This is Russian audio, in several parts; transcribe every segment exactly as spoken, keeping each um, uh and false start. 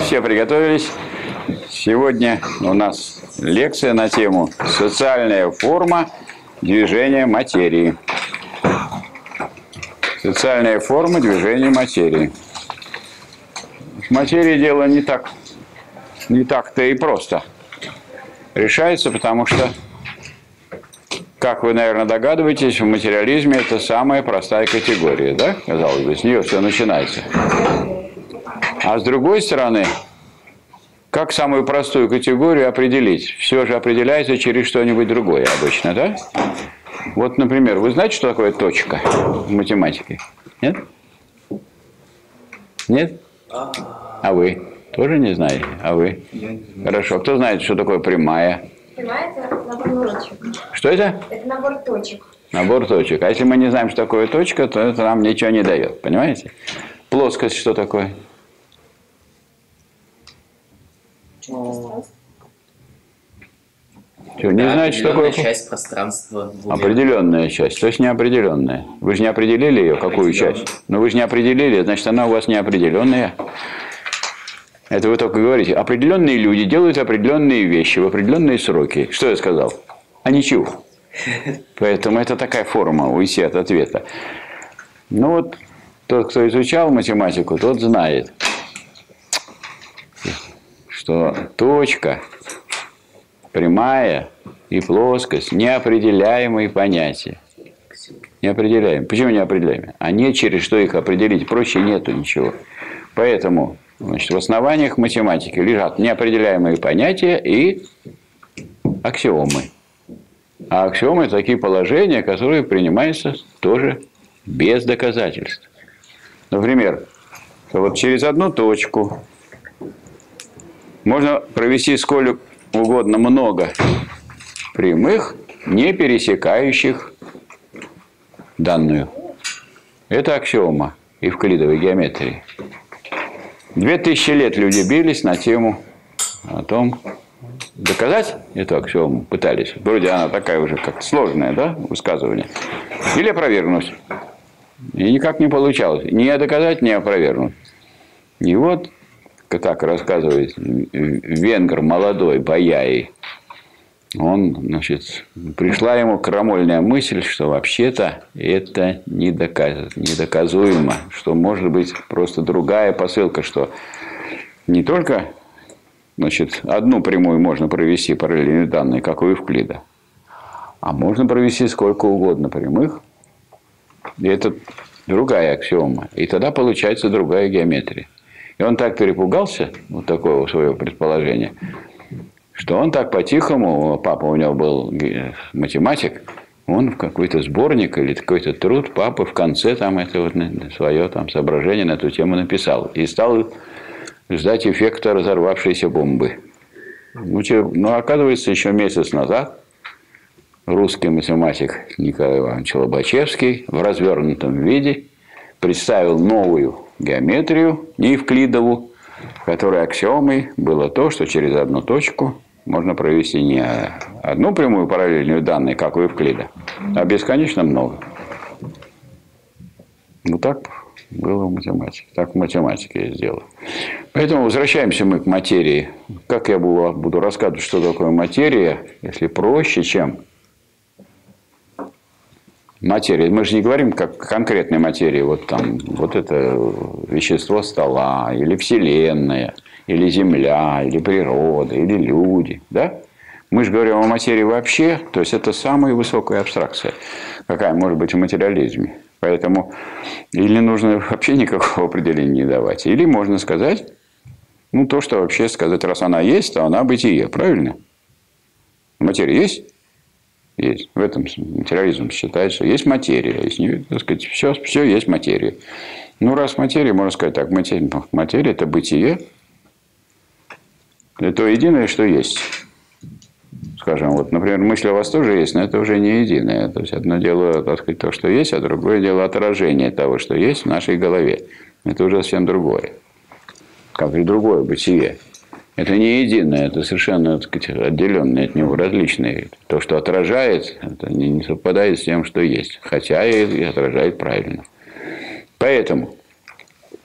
все приготовились. Сегодня у нас лекция на тему «Социальная форма движения материи». Социальная форма движения материи. В материи дело не так, не так-то и просто решается, потому что, как вы, наверное, догадываетесь, в материализме это самая простая категория, да? Казалось бы, с нее все начинается. А с другой стороны, как самую простую категорию определить? Все же определяется через что-нибудь другое обычно, да? Вот, например, вы знаете, что такое точка в математике? Нет? Нет? А вы? Тоже не знаете? А вы? Хорошо. Кто знает, что такое прямая? Прямая – это набор точек. Что это? Это набор точек. Набор точек. А если мы не знаем, что такое точка, то это нам ничего не дает. Понимаете? Плоскость что такое? Что, не да, знаете, что такое? Часть пространства. Определенная часть, то есть неопределенная. Вы же не определили ее, какую часть? Но вы же не определили, значит, она у вас неопределенная. Это вы только говорите. Определенные люди делают определенные вещи в определенные сроки. Что я сказал? А ничего. Поэтому это такая форма уйти от ответа. Ну вот, тот, кто изучал математику, тот знает, что точка, прямая и плоскость – неопределяемые понятия. Неопределяемые. Почему неопределяемые? А нет, через что их определить. Проще нету ничего. Поэтому, значит, в основаниях математики лежат неопределяемые понятия и аксиомы. А аксиомы – это такие положения, которые принимаются тоже без доказательств. Например, вот через одну точку можно провести сколь угодно много прямых, не пересекающих данную. Это аксиома евклидовой геометрии. Две тысячи лет люди бились на тему о том, доказать эту аксиому пытались. Вроде она такая уже как сложная, да, высказывание. Или опровергнуть. И никак не получалось. Ни доказать, ни опровергнуть. И вот, как рассказывает венгр молодой Баяй, он, значит, пришла ему крамольная мысль, что вообще-то это недоказ... недоказуемо, что может быть просто другая посылка, что не только, значит, одну прямую можно провести параллельные данные, как у Евклида, а можно провести сколько угодно прямых, и это другая аксиома, и тогда получается другая геометрия. И он так перепугался, вот такого своего предположения, что он так по-тихому, папа у него был математик, он в какой-то сборник или какой-то труд папы в конце там это вот свое там соображение на эту тему написал. И стал ждать эффекта разорвавшейся бомбы. Ну, оказывается, еще месяц назад русский математик Николай Иванович Лобачевский в развернутом виде представил новую геометрию, неевклидову, в которой аксиомой было то, что через одну точку можно провести не одну прямую параллельную данные, как у Евклида, а бесконечно много. Ну, так было в математике. Так в математике я сделал. Поэтому возвращаемся мы к материи. Как я буду, буду рассказывать, что такое материя, если проще, чем материя. Мы же не говорим как конкретной материи. Вот там, вот это вещество стола, или Вселенная, или Земля, или природа, или люди. Да? Мы же говорим о материи вообще. То есть, это самая высокая абстракция, какая может быть в материализме. Поэтому или нужно вообще никакого определения не давать, или можно сказать, ну, то, что вообще сказать, раз она есть, то она бытие. Правильно? Материя есть? Есть. В этом материализм считает, что есть материя. Есть, так сказать, все, все есть материя. Ну, раз материя, можно сказать так, материя, материя – это бытие. Это то единое, что есть. Скажем, вот, например, мысль у вас тоже есть, но это уже не единое. То есть, одно дело, так сказать, то, что есть, а другое дело отражение того, что есть в нашей голове. Это уже совсем другое. Как и другое бытие. Это не единое, это совершенно, так сказать, отделенное от него, различное. То, что отражает, это не совпадает с тем, что есть. Хотя и отражает правильно. Поэтому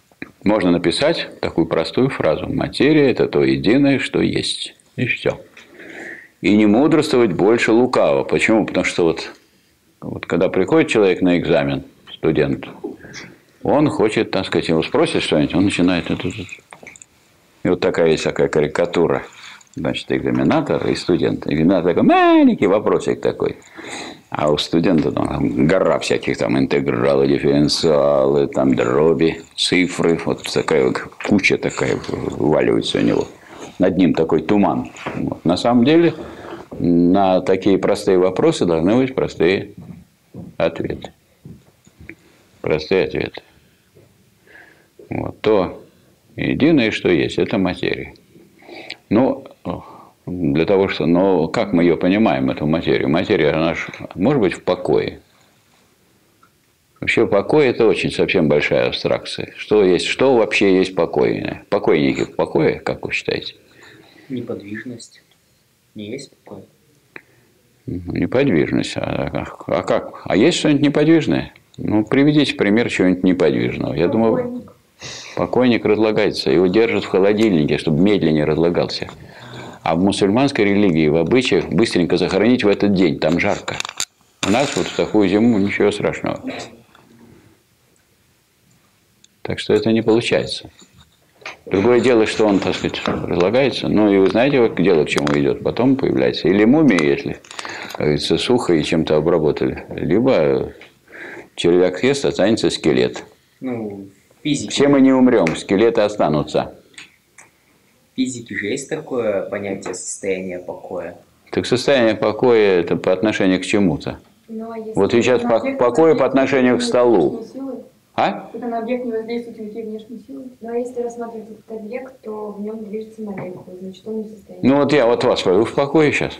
Можно написать такую простую фразу. Материя – это то единое, что есть. И все. И не мудрствовать больше лукаво. Почему? Потому что вот, вот когда приходит человек на экзамен, студент, он хочет, так сказать, его спросит что-нибудь, он начинает это. И вот такая есть такая карикатура. Значит, экзаменатор и студент. Экзаменатор такой маленький вопросик такой. А у студента там гора всяких там интегралы, дифференциалы, там дроби, цифры. Вот такая куча такая вываливается у него. Над ним такой туман. Вот. На самом деле, на такие простые вопросы должны быть простые ответы. Простые ответы. Вот. То единое, что есть, это материя. Ну, для того, что... Но как мы ее понимаем, эту материю? Материя, она ж, может быть в покое. Вообще покой – это очень совсем большая абстракция. Что, есть, что вообще есть покой? Покойники в покое, как вы считаете? Неподвижность. Не есть покой? Неподвижность. А, а как? А есть что-нибудь неподвижное? Ну, приведите пример чего-нибудь неподвижного. Я думаю, покойник разлагается. Его держат в холодильнике, чтобы медленнее разлагался. А в мусульманской религии, в обычаях, быстренько захоронить в этот день. Там жарко. У нас вот в такую зиму ничего страшного. Так что это не получается. Другое дело, что он, так сказать, разлагается. Ну, и вы знаете, вот дело к чему идет. Потом появляется или мумия, если, как говорится, сухо и чем-то обработали. Либо червяк съест, останется скелет. Ну, физики. Все мы не умрем, скелеты останутся. В физике же есть такое понятие состояния покоя? Так состояние покоя – это по отношению к чему-то. Ну, а если Вот сейчас на по- объект покой не по отношению к столу. воздействует внешние силы, А? когда на объект не воздействуют никакие внешние силы. Ну, а если рассматривать этот объект, то в нем движется молекула, значит, он не в состоянии. Ну, вот я вот вас спрашиваю, вы в покое сейчас?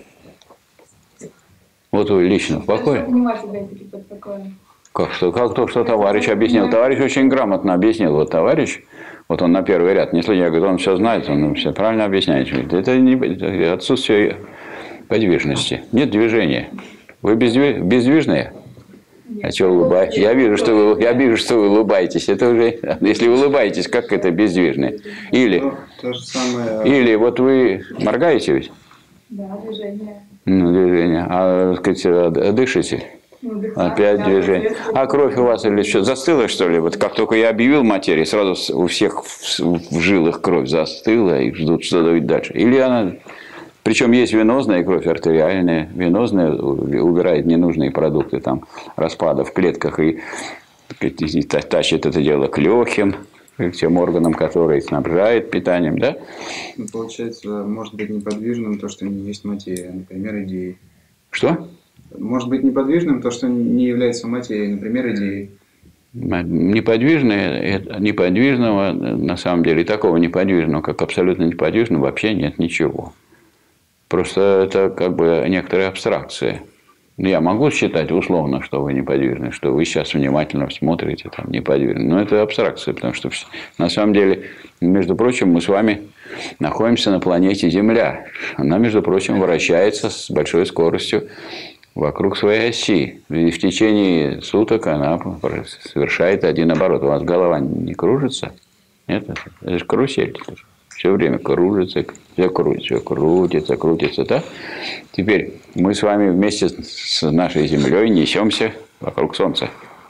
Вот вы лично в Что покое? понимать опять-таки под покоем? Как, что, как то, что товарищ объяснил. Товарищ очень грамотно объяснил. Вот товарищ, вот он на первый ряд, не слышал, я говорю, он все знает, он все правильно объясняет. Это не это отсутствие подвижности. Нет движения. Вы бездвиж- бездвижные? А что улыбаетесь? Я вижу, что вы, я вижу, что вы улыбаетесь. Это уже, если вы улыбаетесь, как это бездвижные? Или, Ну, то же самое. или вот вы моргаете ведь? Да, движение. Ну, движение. А, так сказать, дышите? Ну, дыхание, Опять да, движение. соответственно. А кровь у вас или что, застыла, что ли? Вот как только я объявил материи, сразу с- у всех в, в жилах кровь застыла и ждут, что будет дальше. Или она... Причем есть венозная кровь, артериальная. Венозная убирает ненужные продукты там, распада в клетках и, так сказать, и та- тащит это дело к легким, к тем органам, которые снабжают питанием, да? Ну, получается, может быть неподвижным то, что не есть материя, например, идеи. Что? Может быть неподвижным то, что не является материей, например, идеи. Неподвижное, это- неподвижного, на самом деле, такого неподвижного, как абсолютно неподвижного, вообще нет ничего. Просто это как бы некоторая абстракция. Я могу считать условно, что вы неподвижны, что вы сейчас внимательно смотрите, там, неподвижны. Но это абстракция, потому что на самом деле, между прочим, мы с вами находимся на планете Земля. Она, между прочим, вращается с большой скоростью вокруг своей оси. И в течение суток она совершает один оборот. У вас голова не кружится? Нет? Это же карусель. Все время кружится, все крутится, все крутится, крутится. Да? Теперь мы с вами вместе с нашей Землей несемся вокруг Солнца.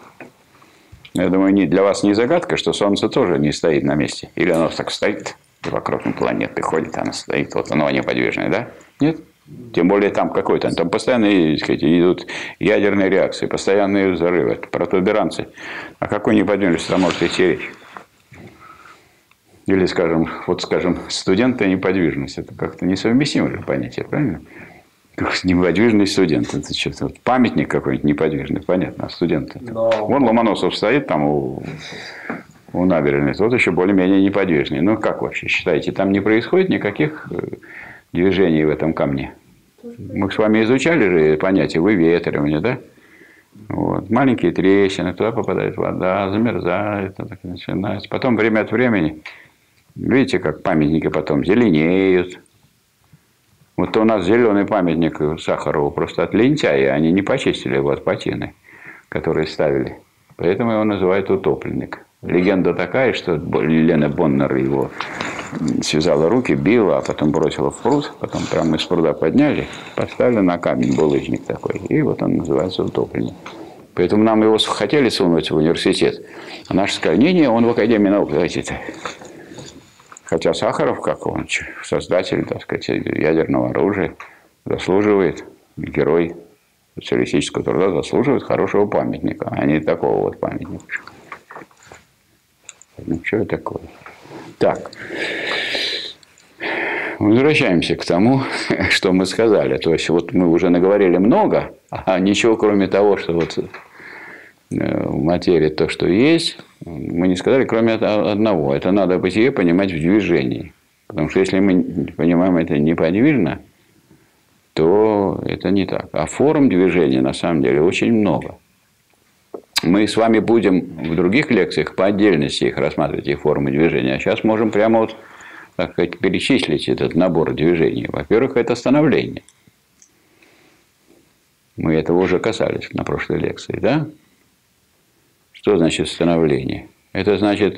Я думаю, не, для вас не загадка, что Солнце тоже не стоит на месте. Или оно так стоит и вокруг планеты ходит, оно стоит, вот оно неподвижное, да? Нет? Тем более там какой-то, там постоянно, так сказать, идут ядерные реакции, постоянные взрывы, протуберанцы. О какой неподвижности там может идти речь? Или, скажем, вот, скажем, студент и неподвижность. Это как-то несовместимое понятие, правильно? Неподвижный студент. Это что-то вот памятник какой-нибудь неподвижный, понятно, а студент. Но... Вон Ломоносов стоит там у, у набережной, тот еще более-менее неподвижный. Ну, как вообще считаете, там не происходит никаких движений в этом камне? Мы с вами изучали же понятие выветривания, да? Вот. Маленькие трещины, туда попадает вода, замерзает, это так начинается. Потом время от времени, видите, как памятники потом зеленеют. Вот у нас зеленый памятник Сахарову просто от лентяя, они не почистили его от патины, которые ставили. Поэтому его называют утопленник. Легенда такая, что Лена Боннер его связала руки, била, а потом бросила в пруд, потом прямо из пруда подняли, поставили на камень, булыжник такой, и вот он называется утопленник. Поэтому нам его хотели сунуть в университет, а наши сказали, не-не, он в Академии наук, давайте-то. Хотя Сахаров, как он, создатель, так сказать, ядерного оружия, заслуживает, герой социалистического труда, заслуживает хорошего памятника, а не такого вот памятника. Ну, что это такое? Так. Возвращаемся к тому, что мы сказали. То есть, вот мы уже наговорили много, а ничего, кроме того, что вот в материи то, что есть, мы не сказали, кроме одного. Это надо бытие понимать в движении. Потому что если мы понимаем это неподвижно, то это не так. А форм движения, на самом деле, очень много. Мы с вами будем в других лекциях по отдельности их рассматривать, и формы движения. А сейчас можем прямо вот, так сказать, перечислить этот набор движений. Во-первых, это становление. Мы этого уже касались на прошлой лекции, да? Что значит становление? Это значит,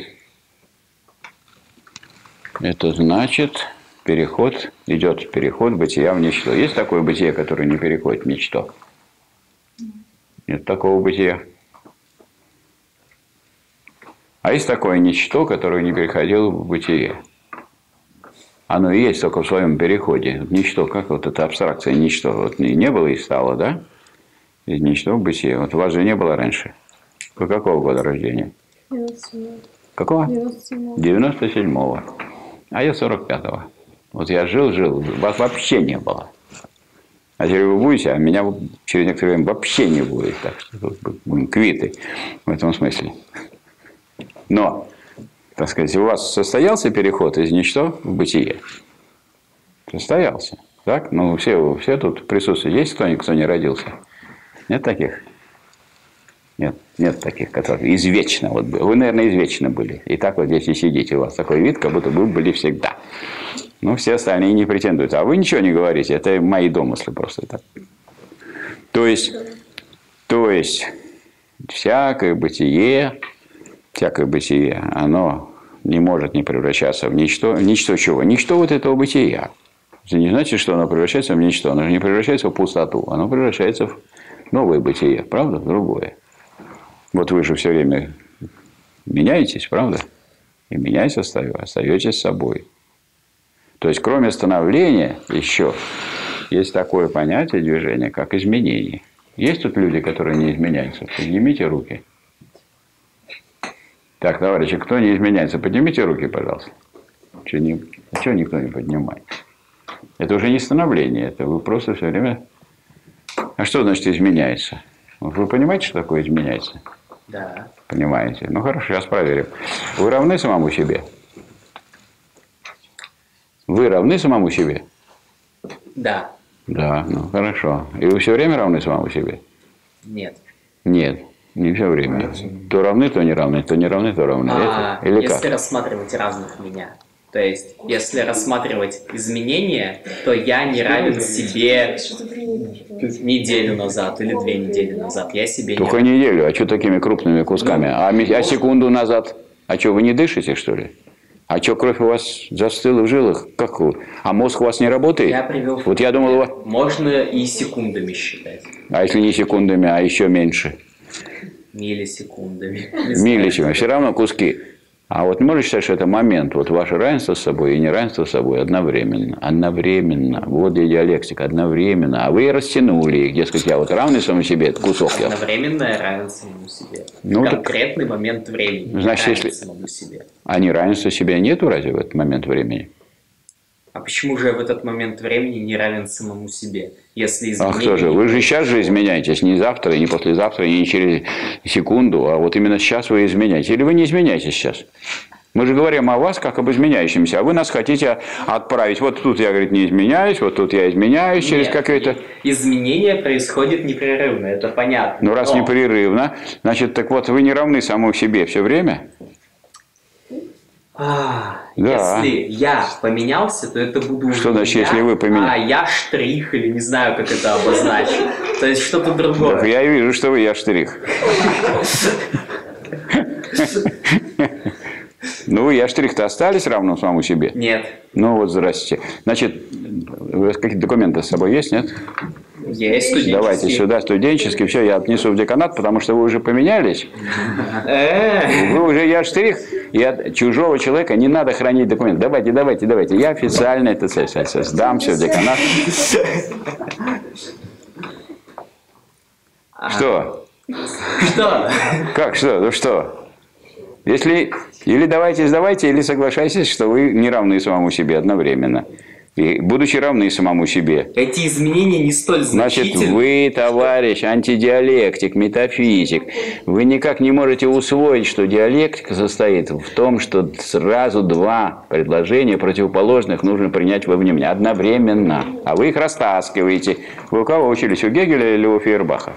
это значит переход, идет переход бытия в ничто. Есть такое бытие, которое не переходит в ничто? Нет такого бытия. А есть такое ничто, которое не переходило в бытие. Оно и есть только в своем переходе. Ничто, как вот эта абстракция ничто. Вот не было и стало, да? И ничто в бытие. Вот у вас же не было раньше. Вы какого года рождения? девяносто седьмого. Какого? девяносто седьмого. девяносто седьмого. А я сорок пятого. Вот я жил, жил, вас вообще не было. А теперь вы будете, а меня через некоторое время вообще не будет. Так что будем квиты в этом смысле. Но, так сказать, у вас состоялся переход из ничто в бытие? Состоялся. Так? Ну, все, все тут присутствуют. Есть кто-нибудь, кто не родился? Нет таких? Нет, нет таких, которые извечно. Вот, вы, наверное, извечно были. И так вот здесь и сидите. У вас такой вид, как будто вы были всегда. Ну, все остальные не претендуют. А вы ничего не говорите. Это мои домыслы просто так. То есть, то есть, всякое бытие, всякое бытие, оно не может не превращаться в ничто. В ничто чего? Ничто вот этого бытия. Это не значит, что оно превращается в ничто. Оно же не превращается в пустоту. Оно превращается в новое бытие. Правда? В другое. Вот вы же все время меняетесь, правда? И меняясь, остаетесь собой. То есть, кроме становления, еще есть такое понятие движения, как изменение. Есть тут люди, которые не изменяются? Поднимите руки. Так, товарищи, кто не изменяется, поднимите руки, пожалуйста. Чего, не, чего никто не поднимает? Это уже не становление, это вы просто все время... А что значит изменяется? Вы понимаете, что такое изменяется? Да. Понимаете? Ну хорошо, сейчас проверим. Вы равны самому себе? Вы равны самому себе? Да. Да, ну хорошо. И вы все время равны самому себе? Нет. Нет, не все время. То равны, то не равны, то не равны, то равны. А, Это, или если как? рассматривать разных меня. То есть, если рассматривать изменения, то я не равен себе неделю назад или две недели назад. Я себе Только не равен. неделю, а что такими крупными кусками? А, а секунду назад? А что, вы не дышите, что ли? А что, кровь у вас застыла в жилах? Как вы? А мозг у вас не работает? Я привел... Вот я думал, у вас... Можно и секундами считать. А если не секундами, а еще меньше? Миллисекундами. Миллисекундами. Все равно куски. А вот можно считать, что это момент, вот ваше равенство с собой и неравенство с собой одновременно. Одновременно. Вот где диалектика. Одновременно. А вы растянули их. Дескать, я вот равный самому себе, это кусок я. Одновременное равен самому себе. Ну, конкретный так... момент времени. Значит, если... самому себе. А неравенства себя нету разве в этот момент времени? А почему же я в этот момент времени не равен самому себе? Если изменения... А кто же? Вы же сейчас же изменяетесь, не завтра, и не послезавтра, и не через секунду, а вот именно сейчас вы изменяетесь. Или вы не изменяетесь сейчас? Мы же говорим о вас как об изменяющемся, а вы нас хотите отправить. Вот тут я, говорит, не изменяюсь, вот тут я изменяюсь через какое-то... Изменение происходит непрерывно, это понятно. Ну, раз Но... непрерывно, значит, так вот вы не равны самому себе все время? А, да. Если я поменялся, то это буду уже Что значит, я, если вы поменялись? А я штрих, или не знаю, как это обозначить. То есть что-то другое. Так я вижу, что вы я штрих. Ну, я штрих-то остались равно самому себе? Нет. Ну, вот, здрасте. Значит, у вас какие-то документы с собой есть, нет? Есть студенческий. Давайте сюда, студенческий. Все, я отнесу в деканат, потому что вы уже поменялись. Вы уже, я штрих, и от чужого человека не надо хранить документы. Давайте, давайте, давайте. Я официально это сдам все в деканат. Что? Что? Как что? Ну что? Если или давайте сдавайте, или соглашайтесь, что вы не равны самому себе одновременно. И будучи равны самому себе. Эти изменения не столь значительны. Значит, вы, товарищ, антидиалектик, метафизик, вы никак не можете усвоить, что диалектика состоит в том, что сразу два предложения противоположных нужно принять во внимание одновременно. А вы их растаскиваете. Вы у кого учились? У Гегеля или у Фейербаха?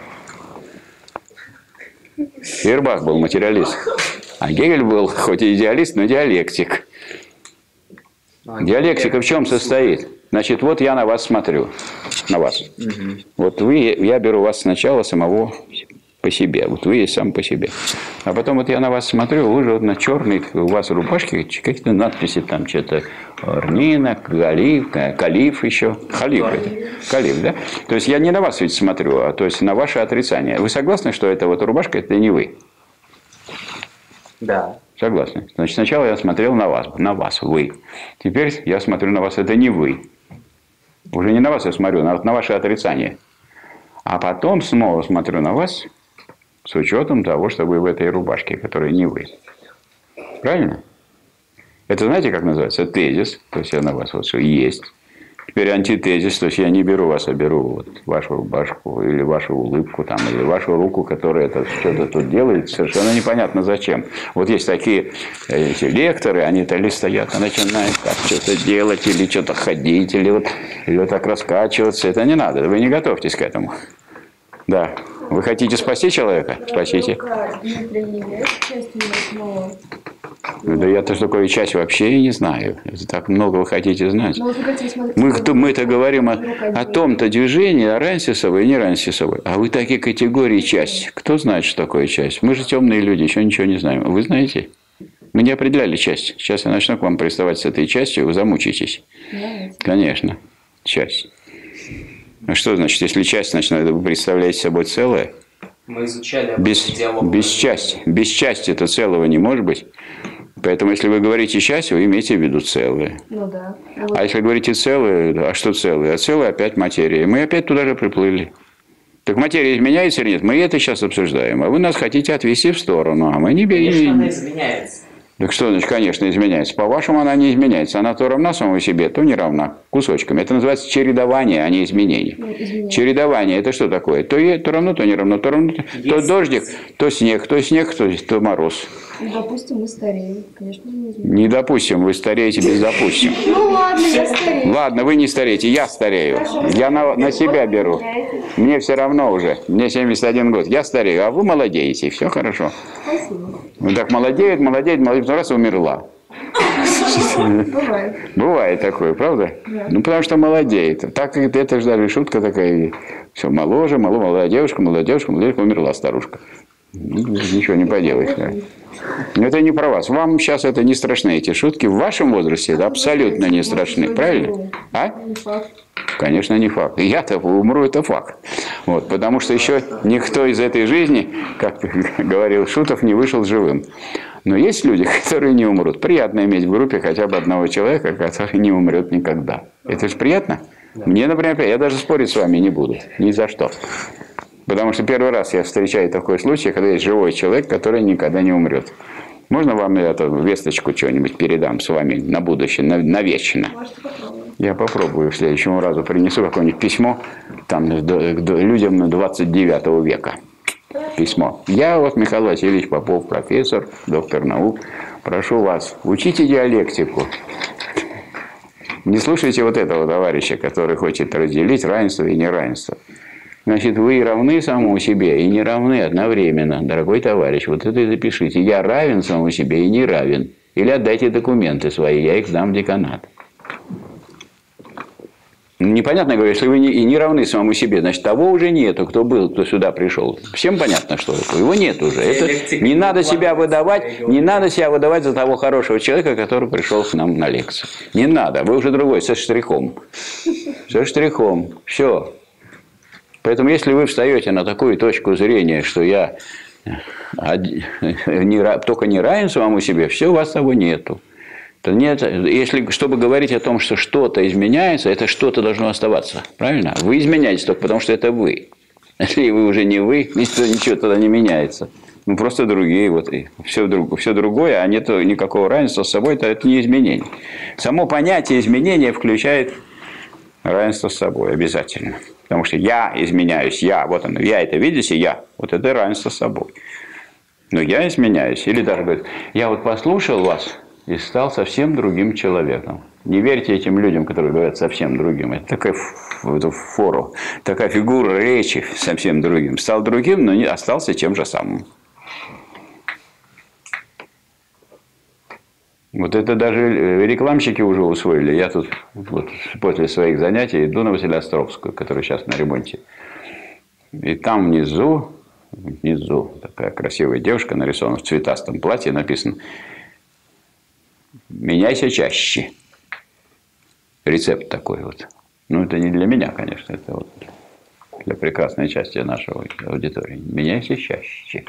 Фейербах был материалист. А Гегель был хоть и идеалист, но диалектик. Диалектика в чем состоит? Значит, вот я на вас смотрю. На вас. Угу. Вот вы, я беру вас сначала самого по себе. Вот вы есть сам по себе. А потом вот я на вас смотрю, вы же вот на черной, у вас рубашке какие-то надписи там, что-то Орнина, Калиф, Калиф еще. Халиф это. Калиф, да? То есть я не на вас ведь смотрю, а то есть на ваше отрицание. Вы согласны, что эта вот рубашка, это не вы? Да. Согласны. Значит, сначала я смотрел на вас, на вас, вы. Теперь я смотрю на вас, это не вы. Уже не на вас я смотрю, на, на ваше отрицание. А потом снова смотрю на вас с учетом того, что вы в этой рубашке, которая не вы. Правильно? Это знаете, как называется? Тезис. То есть я на вас вот что есть. Теперь антитезис, то есть я не беру вас, а беру вот вашу рубашку или вашу улыбку, там, или вашу руку, которая это что-то тут делает, совершенно непонятно зачем. Вот есть такие эти лекторы, они то ли стоят, а начинают так что-то делать, или что-то ходить, или вот, или вот так раскачиваться. Это не надо, вы не готовьтесь к этому. Да. Вы хотите спасти человека? Спасите. Да я-то что такое часть вообще и не знаю. Это так много вы хотите знать. Мы, мы-то говорим о, о том-то движении, о рансисовой и не рансисовой. А вы такие категории часть. Кто знает, что такое часть? Мы же темные люди, еще ничего не знаем. Вы знаете? Мы не определяли часть. Сейчас я начну к вам приставать с этой частью, вы замучитесь. Конечно. Часть. А что значит, если часть, значит, вы представляете собой целое? Мы изучали без, без части. Без части это целого не может быть. Поэтому, если вы говорите часть, вы имеете в виду целое. Ну да. А если говорите целое, а что целое? А целое опять материя. Мы опять туда же приплыли. Так материя изменяется или нет? Мы это сейчас обсуждаем. А вы нас хотите отвести в сторону. А мы не берем. Конечно, она изменяется. Так что значит, конечно, изменяется. По-вашему, она не изменяется. Она то равна самому себе, то не равна. Кусочками. Это называется чередование, а не изменение. Ну, чередование – это что такое? То, то равно, то не равно. То, равно, то дождик, то снег, то снег, то, то мороз. Допустим, мы стареем. Конечно, не изменяется. Не допустим, вы стареете без допустим. Ну ладно, я старею. Ладно, вы не стареете, я старею. Хорошо, я на, на себя беру. Мне все равно уже. Мне семьдесят один год. Я старею, а вы молодеете. Все хорошо. Спасибо. Ну так молодеет, молодеет, молодеет, потом раз умерла. Бывает. Бывает такое, правда? Да. Ну, потому что молодеет. Так это же даже шутка такая. Все, моложе, моложе, молодая девушка, молодая девушка, молодая девушка, умерла старушка. Ничего не поделаешь. Да. Это не про вас. Вам сейчас это не страшны, эти шутки. В вашем возрасте это абсолютно не страшны. Правильно? А? Конечно, не факт. Я-то умру, это факт. Вот, потому что еще никто из этой жизни, как говорил Шутов, не вышел живым. Но есть люди, которые не умрут. Приятно иметь в группе хотя бы одного человека, который не умрет никогда. Это же приятно? Да. Мне, например, я даже спорить с вами не буду. Ни за что. Потому что первый раз я встречаю такой случай, когда есть живой человек, который никогда не умрет. Можно вам эту весточку что-нибудь передам с вами на будущее, на, навечно? Я попробую в следующем разу. Принесу какое-нибудь письмо там, людям двадцать девятого века. Письмо. Я вот Михаил Васильевич Попов, профессор, доктор наук. Прошу вас, учите диалектику. Не слушайте вот этого товарища, который хочет разделить равенство и неравенство. Значит, вы равны самому себе и не равны одновременно. Дорогой товарищ, вот это и запишите. Я равен самому себе и не равен. Или отдайте документы свои, я их сдам в деканат. Непонятно, говорю, если вы не, и не равны самому себе, значит, того уже нету, кто был, кто сюда пришел. Всем понятно, что это. Его нет уже. Это, не надо себя выдавать, не надо себя выдавать за того хорошего человека, который пришел к нам на лекцию. Не надо. Вы уже другой, со штрихом. Со штрихом. Все. Поэтому, если вы встаете на такую точку зрения, что я не, только не равен самому себе, все, у вас того нету. Нет, если, чтобы говорить о том, что что-то изменяется, это что-то должно оставаться. Правильно? Вы изменяетесь только потому, что это вы. Если вы уже не вы, ничего, ничего тогда не меняется. Ну, просто другие. Вот, и все, друг, все другое, а нет никакого равенства с собой, то это не изменение. Само понятие изменения включает равенство с собой обязательно. Потому что я изменяюсь, я, вот оно, я это видите, я. Вот это равенство с собой. Но я изменяюсь. Или даже говорит, я вот послушал вас и стал совсем другим человеком. Не верьте этим людям, которые говорят совсем другим. Это такая фора, такая фигура речи совсем другим. Стал другим, но не остался тем же самым. Вот это даже рекламщики уже усвоили. Я тут вот, после своих занятий иду на Василиостровскую, которая сейчас на ремонте. И там внизу, внизу такая красивая девушка нарисована в цветастом платье, написано: «Меняйся чаще». Рецепт такой вот. Ну, это не для меня, конечно, это вот для прекрасной части нашего аудитории. Меняйся чаще.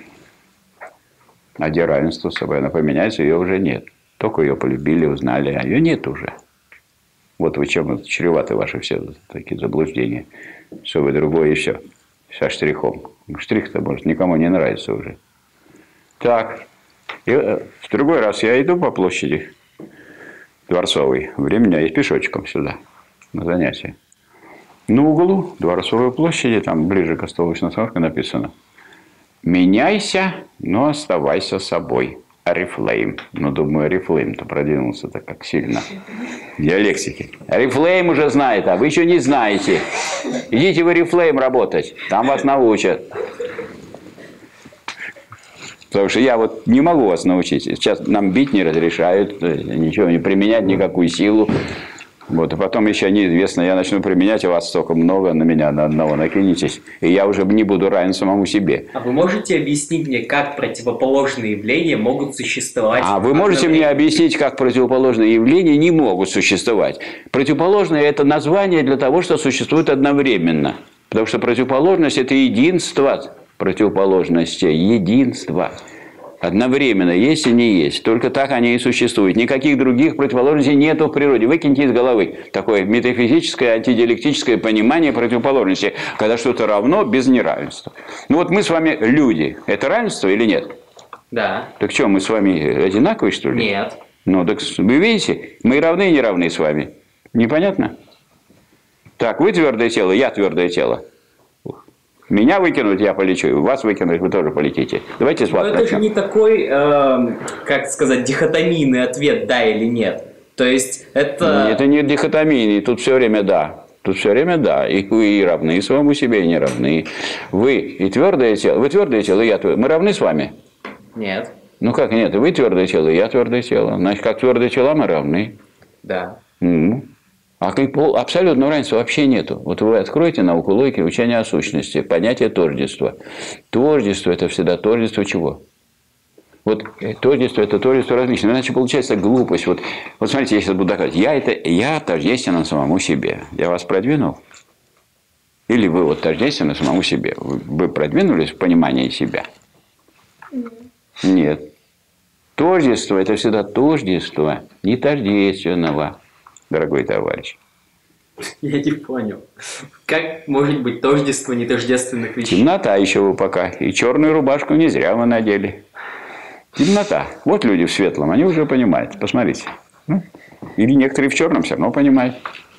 А где равенство с собой? Она поменяется, ее уже нет. Только ее полюбили, узнали, а ее нет уже. Вот вы чем чреваты ваши все такие заблуждения. Что вы другое и все. Со штрихом. Штрих-то, может, никому не нравится уже. Так. И в другой раз я иду по площади Дворцовой. Времени есть пешочком сюда, на занятие. На углу Дворцовой площади, там ближе к остановочной остановке написано: «Меняйся, но оставайся собой». Орифлейм. Ну, думаю, Орифлейм-то продвинулся-то как сильно. Диалектики. Орифлейм уже знает, а вы еще не знаете. Идите в Орифлейм работать, там вас научат. Потому что я вот не могу вас научить. Сейчас нам бить не разрешают, ничего не применять, никакую силу. Вот, и потом еще неизвестно, я начну применять, а вас столько много, на меня на одного накинетесь, и я уже не буду равен самому себе. А вы можете объяснить мне, как противоположные явления могут существовать? А вы можете мне объяснить, как противоположные явления не могут существовать? Противоположное – это название для того, что существует одновременно. Потому что противоположность – это единство противоположности, единство. Одновременно есть и не есть. Только так они и существуют. Никаких других противоположностей нету в природе. Выкиньте из головы такое метафизическое, антидиалектическое понимание противоположности, когда что-то равно без неравенства. Ну вот мы с вами люди. Это равенство или нет? Да. Так что, мы с вами одинаковые, что ли? Нет. Ну так вы видите, мы равны и не равны с вами. Непонятно? Так, вы твердое тело, я твердое тело. Меня выкинуть, я полечу. Вас выкинуть, вы тоже полетите. Давайте с вас начнем. Это же не такой, э, как сказать, дихотомийный ответ, да или нет. То есть, это... Это не дихотомийный, тут все время да. Тут все время да. И вы и равны самому себе, и не равны. Вы и твердое тело. Вы твердое тело, и я твердое. Мы равны с вами? Нет. Ну как нет? Вы твердое тело, и я твердое тело. Значит, как твердое тело мы равны. Да. Ну. А абсолютного равенства вообще нету. Вот вы откроете науку логики, учение о сущности, понятие тождества. Тождество – это всегда тождество чего? Вот тождество – это тождество различное. Иначе получается глупость. Вот, вот смотрите, я сейчас буду доказывать. Я, это, я тождественно самому себе. Я вас продвинул? Или вы вот тождественно самому себе? Вы, вы продвинулись в понимании себя? Нет. Тождество – это всегда тождество не тождественного. Дорогой товарищ. Я не понял. Как может быть тождество нетождественных вещей? Темнота еще вы пока. И черную рубашку не зря вы надели. Темнота. Вот люди в светлом, они уже понимают. Посмотрите. Или некоторые в черном все равно понимают.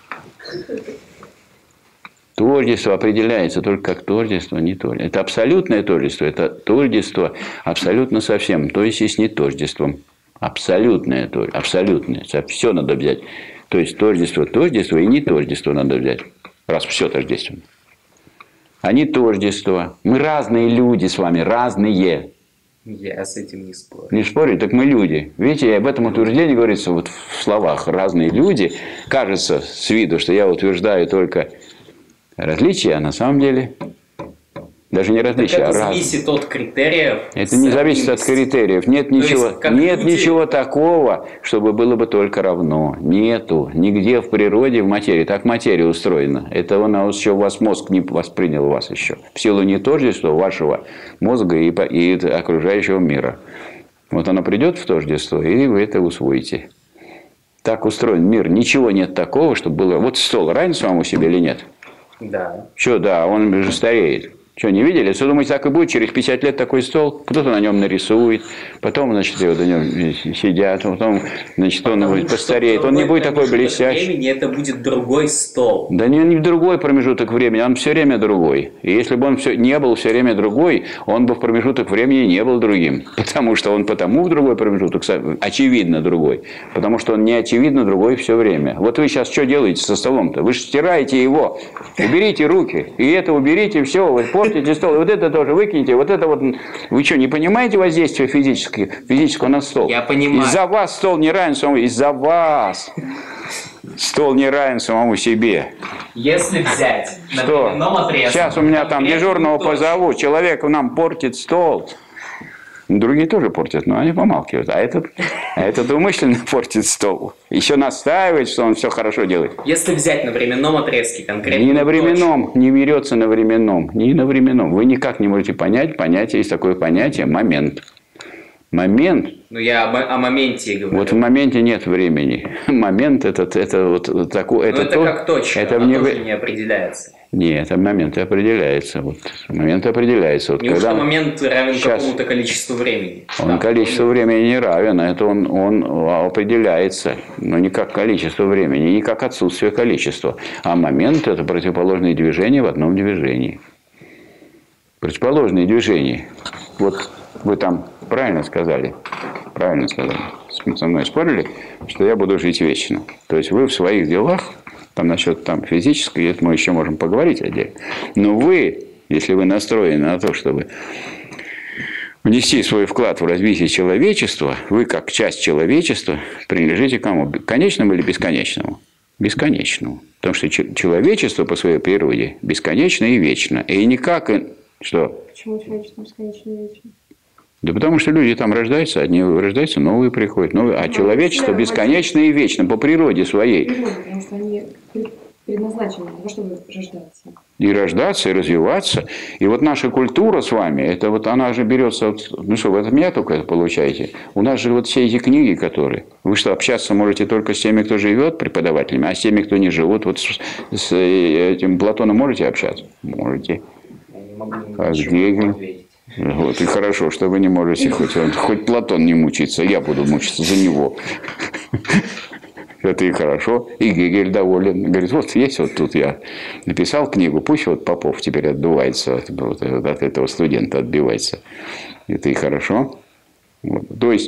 Тождество определяется только как тождество, не тождество. Это абсолютное тождество. Это тождество абсолютно со всем. То есть, есть не тождеством. Абсолютное тождество. Абсолютное. Все надо взять. То есть, тождество, тождество и не тождество надо взять. Раз все тождественно. А не тождество. Мы разные люди с вами, разные. Я с этим не спорю. Не спорю, так мы люди. Видите, об этом утверждении говорится вот в словах. Разные люди. Кажется с виду, что я утверждаю только различия, а на самом деле даже не различия, так это а разные. зависит от критериев. Это не зависит от критериев. Нет ничего, есть, как нет люди... ничего такого, чтобы было бы только равно. Нету. Нигде в природе, в материи. Так материя устроена. Это он, а еще у вас мозг не воспринял вас еще. В силу не тождества вашего мозга и, и окружающего мира. Вот оно придет в тождество, и вы это усвоите. Так устроен мир. Ничего нет такого, чтобы было... Вот стол равен самому себе или нет? Да. Что, да, он же стареет. Что, не видели? Если думаете, так и будет, через пятьдесят лет такой стол, кто-то на нем нарисует, потом, значит, его на нем сидят, потом, значит, он Потому постареет, он не будет такой блестящий. Времени это будет другой стол. Да не, не другой промежуток времени, он все время другой. И если бы он все, не был все время другой, он бы в промежуток времени не был другим. Потому что он потому в другой промежуток, очевидно другой. Потому что он не очевидно другой все время. Вот вы сейчас что делаете со столом-то? Вы же стираете его. Уберите руки. И это уберите, все, вы портите стол. И вот это тоже выкиньте. Вот это вот... Вы что, не понимаете воздействие физического, физического на стол? Я понимаю. Из-за вас стол не равен самому... Из-за вас стол не равен самому себе. Если взять на Что? временном отрезке... Сейчас у меня там дежурного позову. Человек нам портит стол. Другие тоже портят, но они помалкивают. А этот, а этот умышленно портит стол. Еще настаивает, что он все хорошо делает. Если взять на временном отрезке конкретно... Не на временном, не берется на временном. Не на временном. Вы никак не можете понять понятие, есть такое понятие момент. Момент. Ну, я об, о моменте и говорю. Вот в моменте нет времени. Момент этот, это вот такой... Это, это как точка, это она мне... тоже не определяется. Нет, момент определяется. Вот, момент определяется. Вот Неужто когда... момент равен Сейчас... какому-то количеству времени? Он Да, количество момент. времени не равен, это он, он определяется, но не как количество времени, не как отсутствие количества. А момент – это противоположные движения в одном движении. Противоположные движения. Вот вы там правильно сказали, правильно сказали, со мной спорили, что я буду жить вечно. То есть вы в своих делах, там насчет там, физической, это мы еще можем поговорить отдельно. Но вы, если вы настроены на то, чтобы внести свой вклад в развитие человечества, вы, как часть человечества, принадлежите кому? Конечному или бесконечному? Бесконечному. Потому что человечество по своей природе бесконечно и вечно. И никак... Что? Почему человечество бесконечно и вечно? Да потому что люди там рождаются, одни рождаются, новые приходят, новые, а человечество бесконечно и вечно по природе своей. Потому что они предназначены для того, чтобы рождаться. И рождаться, и развиваться. И вот наша культура с вами, это вот она же берется, от, ну что, вы от меня только это получаете. У нас же вот все эти книги, которые... Вы что, общаться можете только с теми, кто живет, преподавателями, а с теми, кто не живут. Вот с, с этим Платоном можете общаться? Можете. Я не могу А с ничего Гегелем? ответить. Вот, и хорошо, что вы не можете, хоть, хоть Платон не мучится, я буду мучиться за него. Это и хорошо. И Гегель доволен. Говорит, вот есть вот тут я написал книгу, пусть вот Попов теперь отдувается, от, вот, от этого студента отбивается. Это и хорошо. Вот. То есть,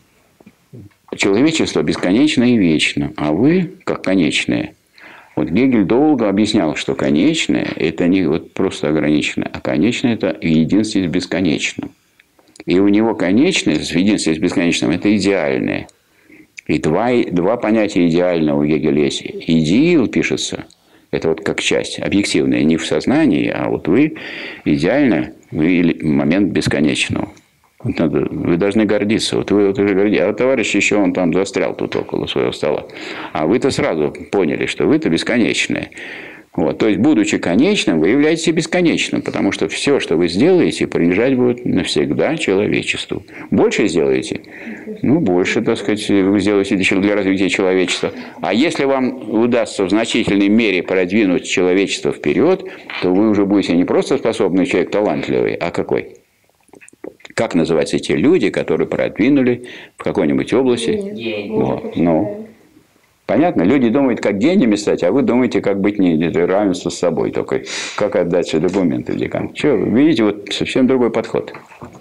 человечество бесконечно и вечно, а вы как конечные. Вот Гегель долго объяснял, что конечное – это не вот просто ограниченное, а конечное – это единство с бесконечным. И у него конечное, в единстве с бесконечным – это идеальное. И два, два понятия идеального у Гегеля есть. Идеал пишется, это вот как часть объективная, не в сознании, а вот вы идеально, вы момент бесконечного. Вот надо, вы должны гордиться. Вот вы вот уже гордитесь. А товарищ еще он там застрял тут около своего стола. А вы-то сразу поняли, что вы-то бесконечные. Вот. То есть, будучи конечным, вы являетесь бесконечным. Потому что все, что вы сделаете, принадлежать будет навсегда человечеству. Больше сделаете? Ну, больше, так сказать, вы сделаете для развития человечества. А если вам удастся в значительной мере продвинуть человечество вперед, то вы уже будете не просто способный человек, талантливый, а какой? Как называются эти люди, которые продвинули в какой-нибудь области? Гений. Вот. Ну, понятно? Люди думают, как гениями стать, а вы думаете, как быть не равенство с собой. Только как отдать все документы в декан. Что, видите, вот совсем другой подход.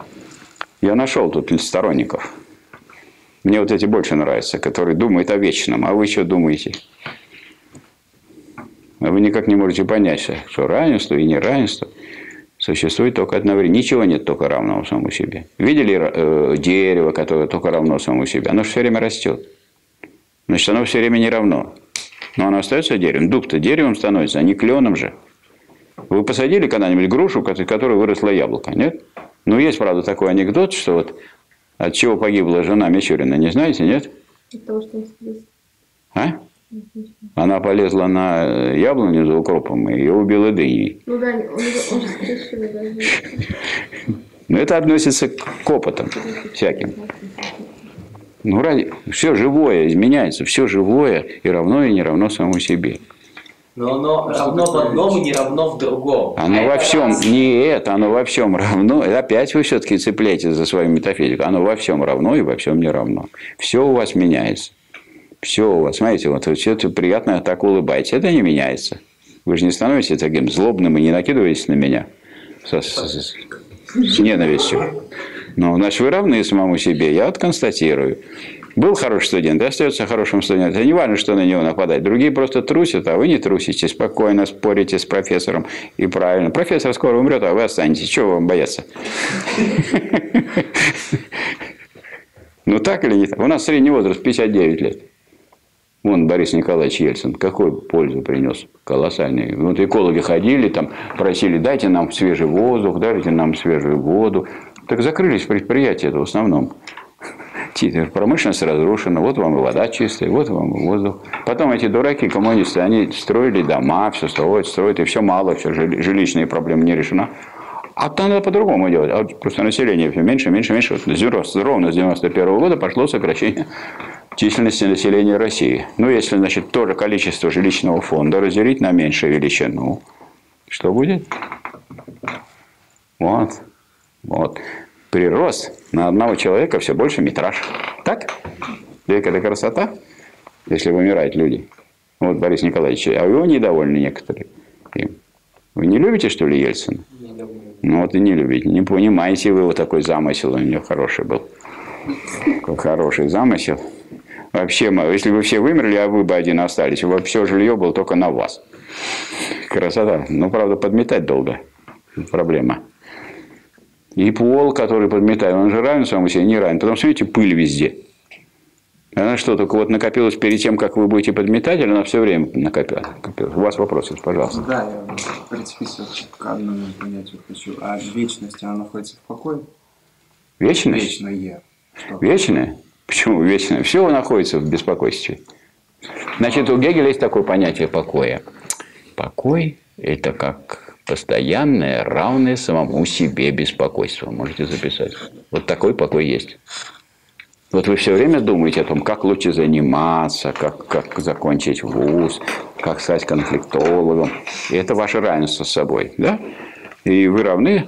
Я нашел тут сторонников. Мне вот эти больше нравятся, которые думают о вечном. А вы что думаете? А вы никак не можете понять, что равенство и неравенство. Существует только одновременно. Ничего нет только равного самому себе. Видели э, дерево, которое только равно самому себе? Оно же все время растет. Значит, оно все время не равно. Но оно остается деревом. Дуб-то деревом становится, а не кленом же. Вы посадили когда-нибудь грушу, в которой выросло яблоко? Нет? Ну, есть, правда, такой анекдот, что вот от чего погибла жена Мичурина, не знаете, нет? От того, что он спился. А? Она полезла на яблоню за укропом, и ее убила дыней. Ну да, он, он же скрещивал даже. Но это относится к опытам всяким. Ну, ради... все живое изменяется, все живое и равно, и не равно самому себе. Но оно равно в одном и не равно в другом. Оно во всем, не это, оно во всем равно. И опять вы все-таки цепляетесь за свою метафизику. Оно во всем равно и во всем не равно. Все у вас меняется. Все у вас, смотрите, вот все это приятно так улыбаетесь. Это не меняется. Вы же не становитесь таким злобным и не накидываетесь на меня со, с, с, с ненавистью. Ну, значит, вы равны самому себе. Я вот констатирую. Был хороший студент, и остается хорошим студентом. Не важно, что на него нападать. Другие просто трусят, а вы не трусите. Спокойно спорите с профессором. И правильно. Профессор скоро умрет, а вы останетесь. Чего вам бояться? Ну, так или не так? У нас средний возраст пятьдесят девять лет. Вон Борис Николаевич Ельцин, какую пользу принес колоссальный. Вот экологи ходили, там просили, дайте нам свежий воздух, дайте нам свежую воду. Так закрылись предприятия в основном. Промышленность разрушена, вот вам и вода чистая, вот вам и воздух. Потом эти дураки, коммунисты, они строили дома, все строят, строят, и все мало, все жилищные проблемы не решена. А там надо по-другому делать. А просто население все меньше, меньше, меньше. Ровно с девяносто первого года пошло сокращение численности населения России. Ну, если, значит, то же количество жилищного фонда разделить на меньшую величину, что будет? Вот. Вот. Прирост на одного человека все больше метраж. Так? Век это красота, если вымирают люди. Вот Борис Николаевич, а его недовольны некоторые. Вы не любите, что ли, Ельцина? Ну, вот и не любите. Не понимаете вы, вот такой замысел у него хороший был. Какой хороший замысел. Вообще, если бы все вымерли, а вы бы один остались, все жилье было только на вас. Красота. Ну, правда, подметать долго. Проблема. И пол, который подметает, он же равен самому себе, не равен. Потом, смотрите, пыль везде. Она что, только вот накопилась перед тем, как вы будете подметать, или она все время накопилась? У вас вопросы, пожалуйста. Да, я прицепился к одному понятию хочу. А вечность, она находится в покое? Вечность? Вечное. Что? Вечное? Почему вечное? Все находится в беспокойстве. Значит, у Гегеля есть такое понятие покоя. Покой – это как постоянное, равное самому себе беспокойство. Можете записать. Вот такой покой есть. Вот вы все время думаете о том, как лучше заниматься, как, как закончить вуз, как стать конфликтологом. И это ваше равенство с собой. Да? И вы равны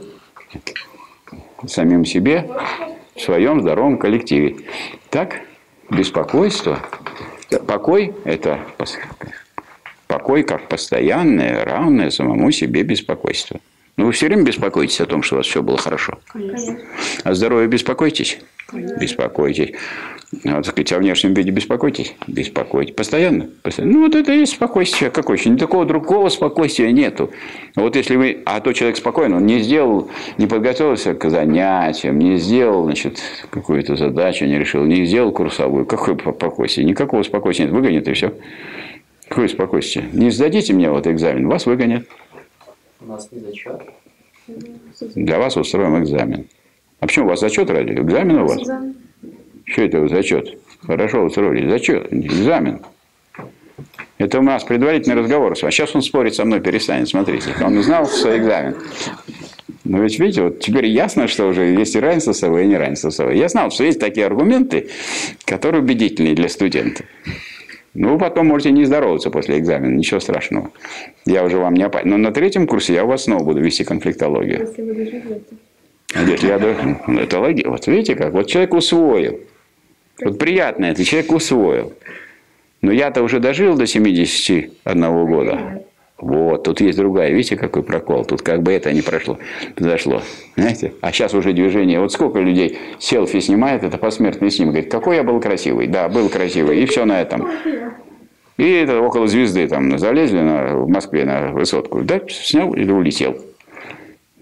самим себе в своем здоровом коллективе. Так, беспокойство. Покой – это покой как постоянное, равное самому себе беспокойство. Но вы все время беспокоитесь о том, что у вас все было хорошо. Конечно. О здоровье беспокойтесь? Конечно. Беспокойтесь. Вот, так сказать, о внешнем виде беспокойтесь? Беспокойтесь. Постоянно? Постоянно. Ну, вот это и есть спокойствие. Какое еще? Никакого другого спокойствия нету. Вот если вы... А то человек спокойно, он не сделал, не подготовился к занятиям, не сделал, значит, какую-то задачу, не решил, не сделал курсовую. Какое спокойствие? Никакого спокойствия нет. Выгонят и все. Какое спокойствие? Не сдадите мне вот экзамен, вас выгонят. У нас не зачет. Для вас устроим экзамен. А почему у вас зачет ради? Экзамен у вас? Экзамен. Что это зачет? Хорошо устроили. Зачет, экзамен. Это у нас предварительный разговор. А сейчас он спорить со мной перестанет. Смотрите, он знал, что экзамен. Но ведь видите, вот теперь ясно, что уже есть и равенство собой, и неравенство собой. Я знал, что есть такие аргументы, которые убедительные для студента. Ну, потом можете не здороваться после экзамена, ничего страшного. Я уже вам не опасен. Но на третьем курсе я у вас снова буду вести конфликтологию. Если вы доживете. А если я доживу? Это логично. Вот видите как? Вот человек усвоил. Вот приятно это, человек усвоил. Но я-то уже дожил до семидесяти одного года. Вот, тут есть другая. Видите, какой прокол? Тут как бы это не прошло, произошло. Знаете? А сейчас уже движение. Вот сколько людей селфи снимает, это посмертный снимок. Говорит, какой я был красивый. Да, был красивый. И все на этом. И это около звезды там залезли на, в Москве на высотку. Да, снял или улетел.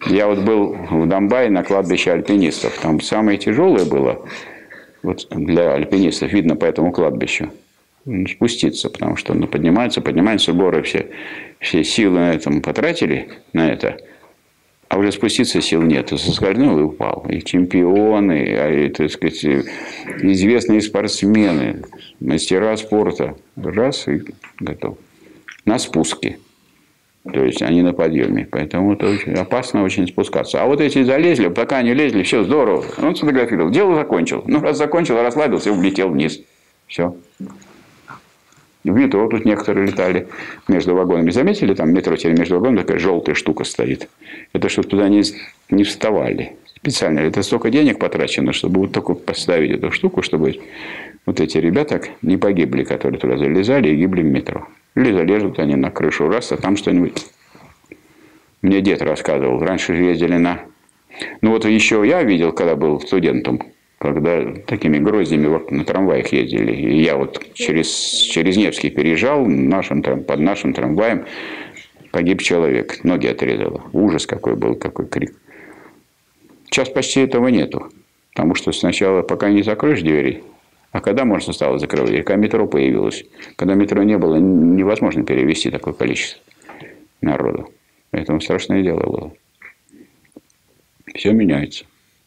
Я вот был в Домбае на кладбище альпинистов. Там самое тяжелое было вот для альпинистов, видно по этому кладбищу, спуститься, потому что ну, поднимаются, поднимаются горы, все, все силы на этом потратили, на это, а уже спуститься сил нет. И соскользнул и упал. И чемпионы, и, так сказать, известные спортсмены, мастера спорта. Раз и готов. На спуске. То есть они на подъеме. Поэтому это очень опасно очень спускаться. А вот эти залезли, пока они лезли, все здорово. Он сфотографировал. Дело закончил. Ну, раз закончил, расслабился и улетел вниз. Все. В метро тут некоторые летали между вагонами. Заметили, там в метро теперь между вагонами такая желтая штука стоит. Это чтобы туда не, не вставали. Специально. Это столько денег потрачено, чтобы вот только поставить эту штуку, чтобы вот эти ребята не погибли, которые туда залезали и гибли в метро. Или залезут они на крышу раз, а там что-нибудь. Мне дед рассказывал. Раньше ездили на... Ну вот еще я видел, когда был студентом, когда такими гроздями на трамваях ездили. И я вот через, через Невский переезжал, нашим, под нашим трамваем погиб человек. Ноги отрезало. Ужас какой был, какой крик. Сейчас почти этого нету. Потому что сначала, пока не закроешь двери, а когда можно стало закрывать двери? Когда метро появилось. Когда метро не было, невозможно перевести такое количество народу. Поэтому страшное дело было. Все меняется.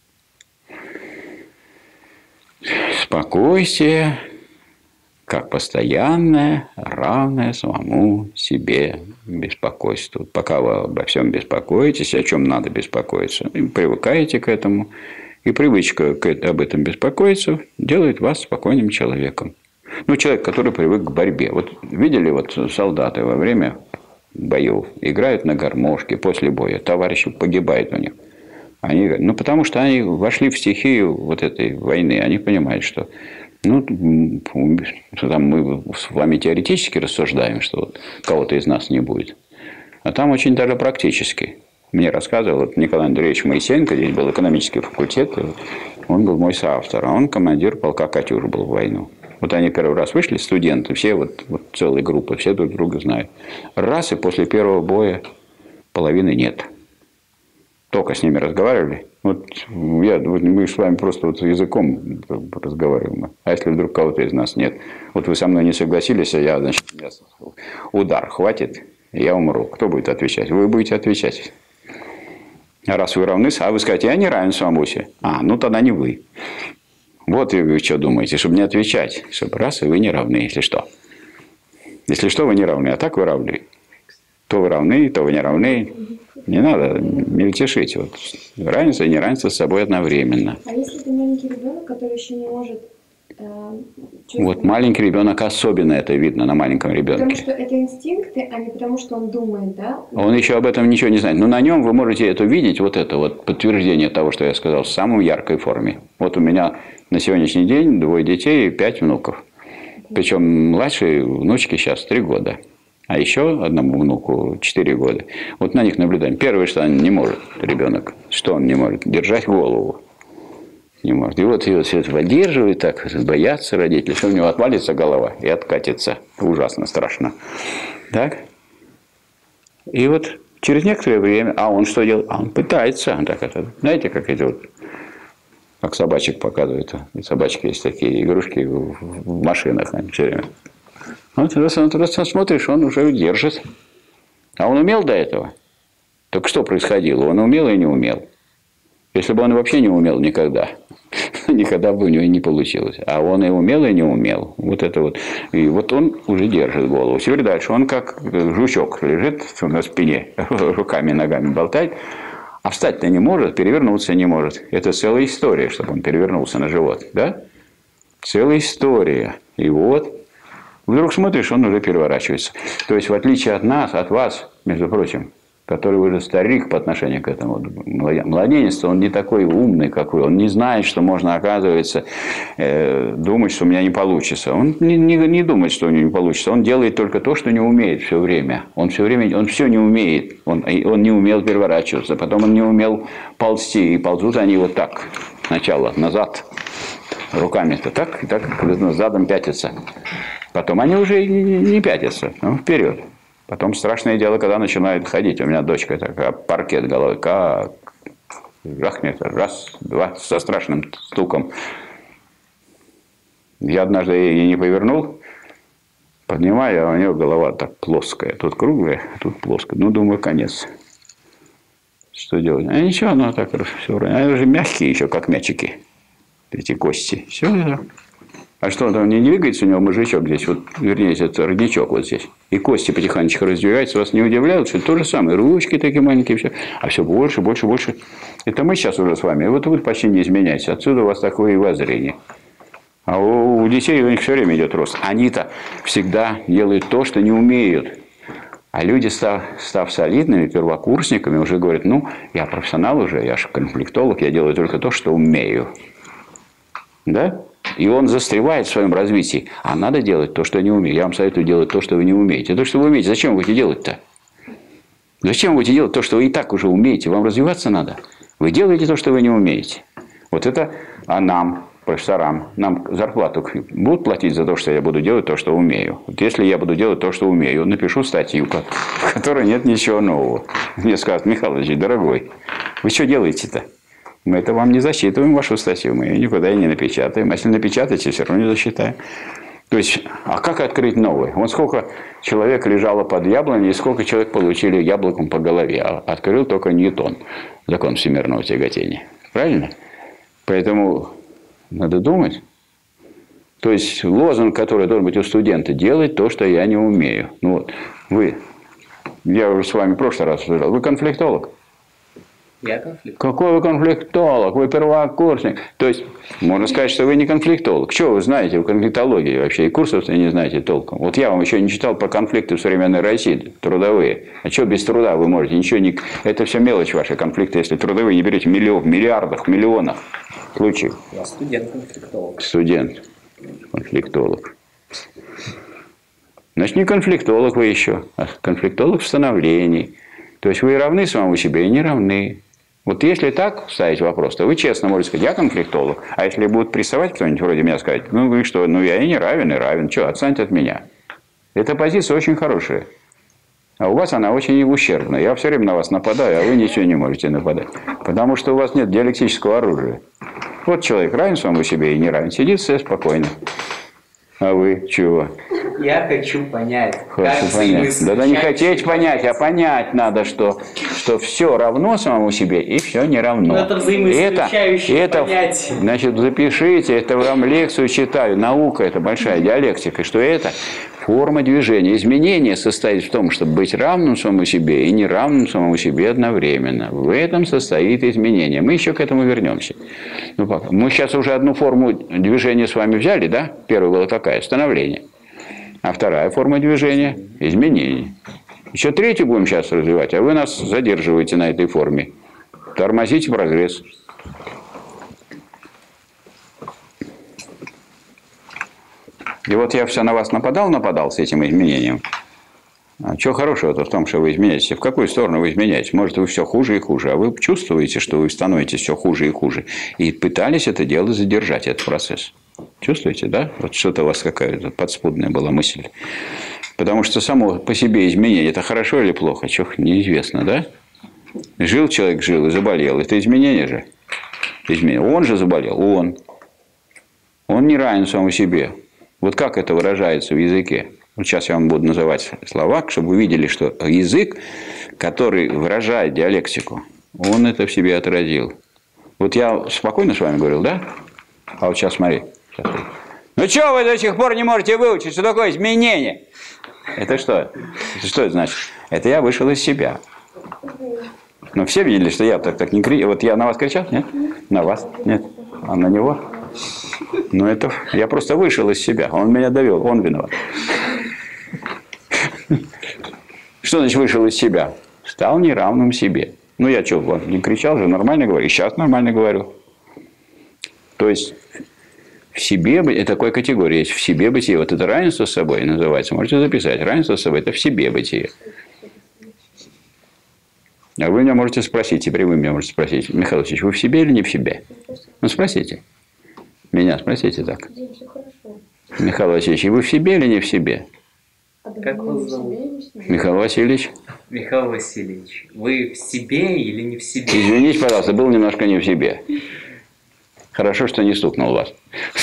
Спокойствие, как постоянное, равное самому себе беспокойству. Пока вы обо всем беспокоитесь, о чем надо беспокоиться, и привыкаете к этому, и привычка об этом беспокоиться делает вас спокойным человеком. Ну, человек, который привык к борьбе. Вот видели, вот солдаты во время боев играют на гармошке после боя, товарищи погибают у них. Они, ну, потому что они вошли в стихию вот этой войны. Они понимают, что ну, там мы с вами теоретически рассуждаем, что вот кого-то из нас не будет. А там очень даже практически. Мне рассказывал вот Николай Андреевич Моисеенко, здесь был экономический факультет, он был мой соавтор, а он командир полка «Катюш» был в войну. Вот они первый раз вышли, студенты, все вот, вот целые группы, все друг друга знают. Раз, и после первого боя половины нет. Только с ними разговаривали. Вот я, вот мы с вами просто вот языком разговариваем. А если вдруг кого-то из нас нет? Вот вы со мной не согласились, а я, значит, удар хватит, и я умру. Кто будет отвечать? Вы будете отвечать. А раз вы равны, а вы скажете, я не равен Самусе. А, ну тогда не вы. Вот и вы что думаете, чтобы не отвечать. Чтобы раз, и вы не равны, если что. Если что, вы не равны, а так вы равны. То вы равны, то вы не равны. Не надо мельтешить. Вот. Равенство и неравенство с собой одновременно. А если это маленький ребенок, который еще не может э, чувствовать? Вот маленький ребенок, особенно это видно на маленьком ребенке. Потому что это инстинкты, а не потому что он думает, да? Он еще об этом ничего не знает. Но на нем вы можете это видеть, вот это вот подтверждение того, что я сказал, в самой яркой форме. Вот у меня на сегодняшний день двое детей и пять внуков. Причем младшей внучке сейчас три года. А еще одному внуку четыре года. Вот на них наблюдаем. Первое, что он не может, ребенок. Что он не может? Держать голову. Не может. И вот его все это поддерживает, так, боятся родители, что у него отвалится голова и откатится. Ужасно страшно. Так? И вот через некоторое время, а он что делает? А он пытается. Так это, знаете, как эти вот, как собачек показывают. И собачки есть такие игрушки в, в машинах. Они все время. Вот раз он просто смотришь, он уже держит. А он умел до этого? Так что происходило? Он умел и не умел. Если бы он вообще не умел никогда, никогда бы у него не получилось. А он и умел, и не умел. Вот это вот. И вот он уже держит голову. Теперь дальше. Он как жучок лежит на спине, руками, ногами болтает. А встать-то не может, перевернуться не может. Это целая история, чтобы он перевернулся на живот. Да? Целая история. И вот. Вдруг смотришь, он уже переворачивается. То есть, в отличие от нас, от вас, между прочим, который уже старик по отношению к этому младенец, он не такой умный, как вы. Он не знает, что можно, оказывается, э, думать, что у меня не получится. Он не, не, не думает, что у него не получится. Он делает только то, что не умеет все время. Он все время, он все не умеет. Он, он не умел переворачиваться. Потом он не умел ползти. И ползут они вот так. Сначала назад. Руками-то так, и так задом пятятся. Потом они уже не пятятся, но вперед. Потом страшное дело, когда начинает ходить. У меня дочка такая, паркет головой, как жахнет, раз, два, со страшным стуком. Я однажды ей не повернул, поднимаю, а у нее голова так плоская. Тут круглая, а тут плоская. Ну, думаю, конец. Что делать? А ничего, оно так все. Они уже мягкие еще, как мячики. Эти кости. Все. А что, там не двигается у него мозжечок здесь? Вот, вернее, это родничок вот здесь. И кости потихонечку раздвигаются. Вас не удивляют, что то же самое. Ручки такие маленькие, все. А все больше, больше, больше. Это мы сейчас уже с вами. Вот вы почти не изменяетесь. Отсюда у вас такое и воззрение. А у детей у них все время идет рост. Они-то всегда делают то, что не умеют. А люди, став, став солидными первокурсниками, уже говорят, ну, я профессионал уже, я же конфликтолог, я делаю только то, что умею. Да? И он застревает в своем развитии. А надо делать то, что не умею. Я вам советую делать то, что вы не умеете. То, что вы умеете, зачем вы будете делать-то? Зачем вы будете делать то, что вы и так уже умеете? Вам развиваться надо. Вы делаете то, что вы не умеете. Вот это, а нам, профессорам, нам зарплату будут платить за то, что я буду делать то, что умею. Вот если я буду делать то, что умею, напишу статью, в которой нет ничего нового. Мне скажут, Михайлович, дорогой, вы что делаете-то? Мы это вам не засчитываем, вашу статью, мы ее никуда и не напечатаем. А если напечатаете, все равно не засчитаем. То есть, а как открыть новый? Вот сколько человек лежало под яблоней, и сколько человек получили яблоком по голове. А открыл только Ньютон, закон всемирного тяготения. Правильно? Поэтому надо думать. То есть, лозунг, который должен быть у студента, делать то, что я не умею. Ну вот, вы, я уже с вами в прошлый раз сказал, вы конфликтолог. Я конфликтолог. Какой вы конфликтолог? Вы первокурсник. То есть, можно сказать, что вы не конфликтолог. Что вы знаете в конфликтологии вообще? И курсов-то не знаете толком. Вот я вам еще не читал про конфликты в современной России, трудовые. А что без труда вы можете? Ничего не... Это все мелочь ваши конфликты, если трудовые не берете миллион, миллиардах, миллионах случаев. Я студент-конфликтолог. Студент. Конфликтолог. Значит, не конфликтолог вы еще, а конфликтолог в становлении. То есть, вы равны самому себе и не равны. Вот если так ставить вопрос, то вы честно можете сказать, я конфликтолог. А если будут прессовать кто-нибудь вроде меня, сказать, ну вы что, ну я и не равен, и равен. Что, отстаньте от меня. Эта позиция очень хорошая. А у вас она очень ущербная. Я все время на вас нападаю, а вы ничего не можете нападать. Потому что у вас нет диалектического оружия. Вот человек равен самому себе и не равен. Сидит все спокойно. А вы чего? Я хочу понять, Хочу как понять. Да, да не хотеть понять, а понять надо, что, что все равно самому себе и все не равно. Но это взаимоисключающее это, понятие. Значит, запишите, это вам лекцию читаю. Наука – это большая диалектика. Что это? Форма движения. Изменение состоит в том, чтобы быть равным самому себе и неравным самому себе одновременно. В этом состоит изменение. Мы еще к этому вернемся. Ну, пока. Мы сейчас уже одну форму движения с вами взяли, да? Первая была какая? Становление. А вторая форма движения – изменение. Еще третью будем сейчас развивать, а вы нас задерживаете на этой форме. Тормозите прогресс. И вот я все на вас нападал, нападал с этим изменением. А что хорошего-то в том, что вы изменяетесь? В какую сторону вы изменяетесь? Может, вы все хуже и хуже, а вы чувствуете, что вы становитесь все хуже и хуже. И пытались это дело задержать, этот процесс. Чувствуете, да? Вот что-то у вас какая-то подспудная была мысль. Потому что само по себе изменение, это хорошо или плохо? Чё, неизвестно, да? Жил человек, жил и заболел. Это изменение же. Изменение. Он же заболел, он. Он не равен самому себе. Вот как это выражается в языке? Вот сейчас я вам буду называть слова, чтобы вы видели, что язык, который выражает диалектику, он это в себе отразил. Вот я спокойно с вами говорил, да? А вот сейчас смотри. Ну что вы до сих пор не можете выучить, что такое изменение? Это что? Это что это значит? Это я вышел из себя. Ну все видели, что я так, так не кричал. Вот я на вас кричал? Нет? На вас? Нет. А на него? Ну это я просто вышел из себя. Он меня довел, он виноват. Что значит вышел из себя? Стал неравным себе. Ну я что, вот, не кричал же, нормально говорю. И сейчас нормально говорю. То есть в себе, это такой категория есть, в себе бытие. Вот это равенство с собой называется. Можете записать. Равенство с собой – это в себе бытие. А вы меня можете спросить, теперь вы меня можете спросить, Михаил Васильевич, вы в себе или не в себе? Ну спросите. Меня спросите так. Михаил Васильевич, вы в себе или не в себе? Как вас зовут? Михаил Васильевич. Михаил Васильевич, вы в себе или не в себе? Извините, пожалуйста, был немножко не в себе. Хорошо, что не стукнул вас.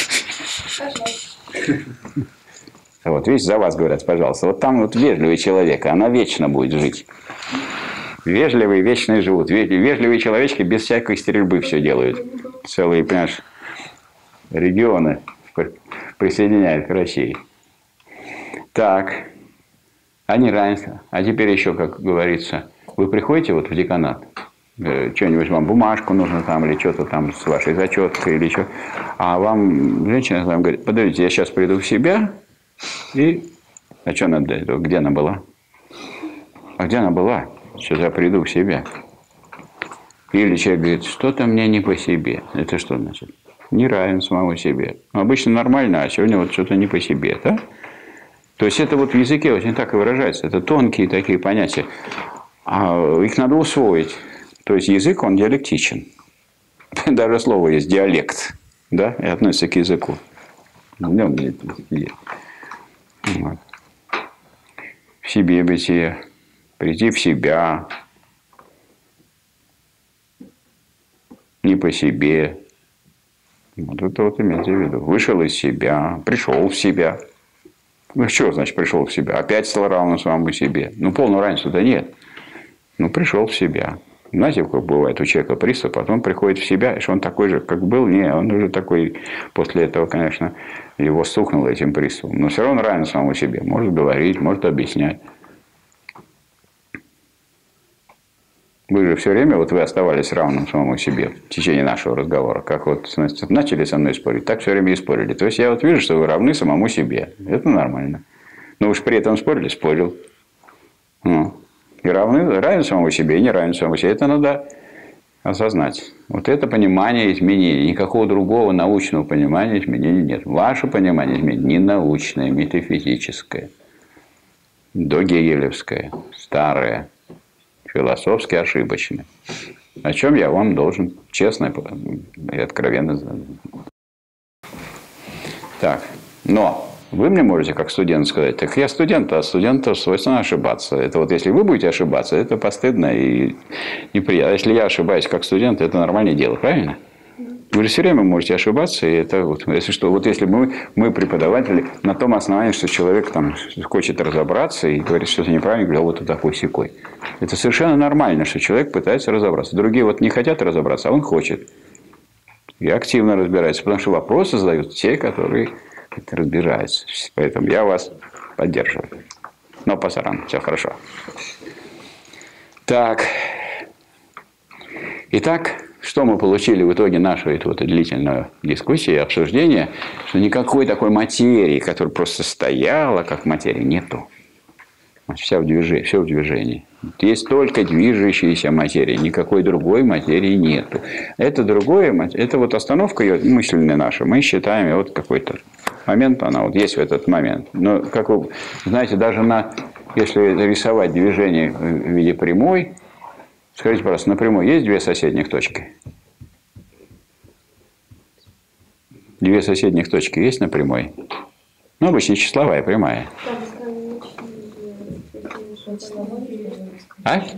Вот, видите, за вас говорят, пожалуйста. Вот там вот вежливый человек, она вечно будет жить. Вежливые, вечные живут. Вежливые человечки без всякой стрельбы все делают. Целые, понимаешь, регионы присоединяют к России. Так. А неравенство. А теперь еще, как говорится, вы приходите вот в деканат, что-нибудь вам, бумажку нужно там, или что-то там с вашей зачеткой, или что. А вам женщина вам говорит, подождите, я сейчас приду в себя, и... А что надо для этого? Где она была? А где она была? Сейчас я приду в себя. Или человек говорит, что-то мне не по себе. Это что значит? Не равен самому себе. Обычно нормально, а сегодня вот что-то не по себе, да? То есть это вот в языке очень так и выражается. Это тонкие такие понятия. А их надо усвоить. То есть язык, он диалектичен. Даже слово есть диалект. Да? И относится к языку. Вот. В себе бытие. Прийти в себя. Не по себе. Вот это вот имейте в виду. Вышел из себя. Пришел в себя. Ну, что значит пришел в себя? Опять стал равным самому себе. Ну, полного равенства-то нет. Ну, пришел в себя. Знаете, как бывает у человека приступ, потом приходит в себя, и что он такой же, как был? Не, он уже такой, после этого, конечно, его стукнуло этим приступом. Но все равно равен самому себе. Может говорить, может объяснять. Вы же все время, вот вы оставались равным самому себе в течение нашего разговора. Как вот значит, начали со мной спорить, так все время и спорили. То есть я вот вижу, что вы равны самому себе. Это нормально. Но вы же при этом спорили, спорил. Ну. И равны, равен самому себе, и не равен самому себе. Это надо осознать. Вот это понимание изменений. Никакого другого научного понимания изменений нет. Ваше понимание изменений не научное, метафизическое, догегелевское, старое. Философски ошибочны. О чем я вам должен честно и откровенно знать. Так, но вы мне можете, как студент, сказать, так я студент, а студенту свойственно ошибаться. Это вот если вы будете ошибаться, это постыдно и неприятно. Если я ошибаюсь как студент, это нормальное дело, правильно? Вы же все время можете ошибаться, и это вот, если что, вот если мы, мы преподаватели, на том основании, что человек там хочет разобраться и говорит что-то неправильно, говорит, а вот такой секой. Это совершенно нормально, что человек пытается разобраться. Другие вот не хотят разобраться, а он хочет. И активно разбирается, потому что вопросы задают те, которые разбираются. Поэтому я вас поддерживаю. Но пасаран, все хорошо. Так. Итак. Что мы получили в итоге нашей вот длительной дискуссии и обсуждения, что никакой такой материи, которая просто стояла, как материя, нету. Вся в движении, все в движении. Есть только движущаяся материя, никакой другой материи нету. Это другое, это вот остановка ее мысленная наша. Мы считаем вот какой-то момент, она вот есть в этот момент. Но, как вы знаете, даже на, если рисовать движение в виде прямой, скажите, пожалуйста, на прямой есть две соседних точки? Две соседних точки есть на прямой? Ну, обычно числовая прямая. А?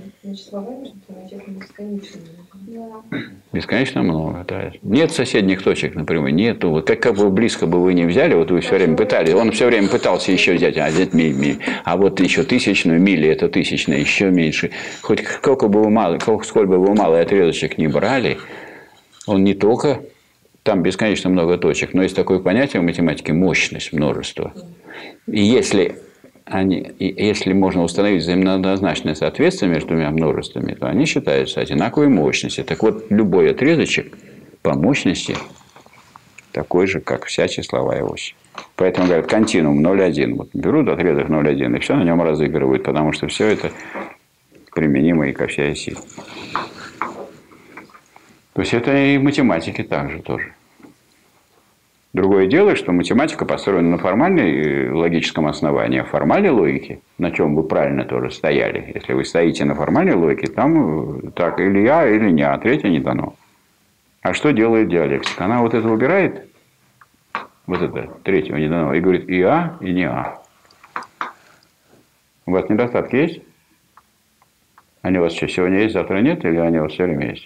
Бесконечно много, да. Нет соседних точек на прямой, нету. Вот как, как бы близко бы вы не взяли, вот вы все время пытались, он все время пытался еще взять, а взять ми, ми, а вот еще тысячную, мили это тысячная, еще меньше. Хоть сколько бы вы мало, сколько бы вы малый отрезочек не брали, он не только, там бесконечно много точек, но есть такое понятие в математике мощность, множество. И если... Они, если можно установить взаимооднозначное соответствие между двумя множествами, то они считаются одинаковой мощности. Так вот, любой отрезочек по мощности такой же, как вся числовая ось. Поэтому говорят, континуум ноль один. Вот берут отрезок ноль один, и все на нем разыгрывают, потому что все это применимо и ко всей оси. То есть, это и в математике также тоже. Другое дело, что математика построена на формальной логическом основании, а в формальной логике, на чем вы правильно тоже стояли. Если вы стоите на формальной логике, там так или я, или не, а третье не дано. А что делает диалектика? Она вот это убирает, вот это третьего не дано, и говорит и а, и не а. У вас недостатки есть? Они у вас что, сегодня есть, завтра нет, или они у вас все время есть?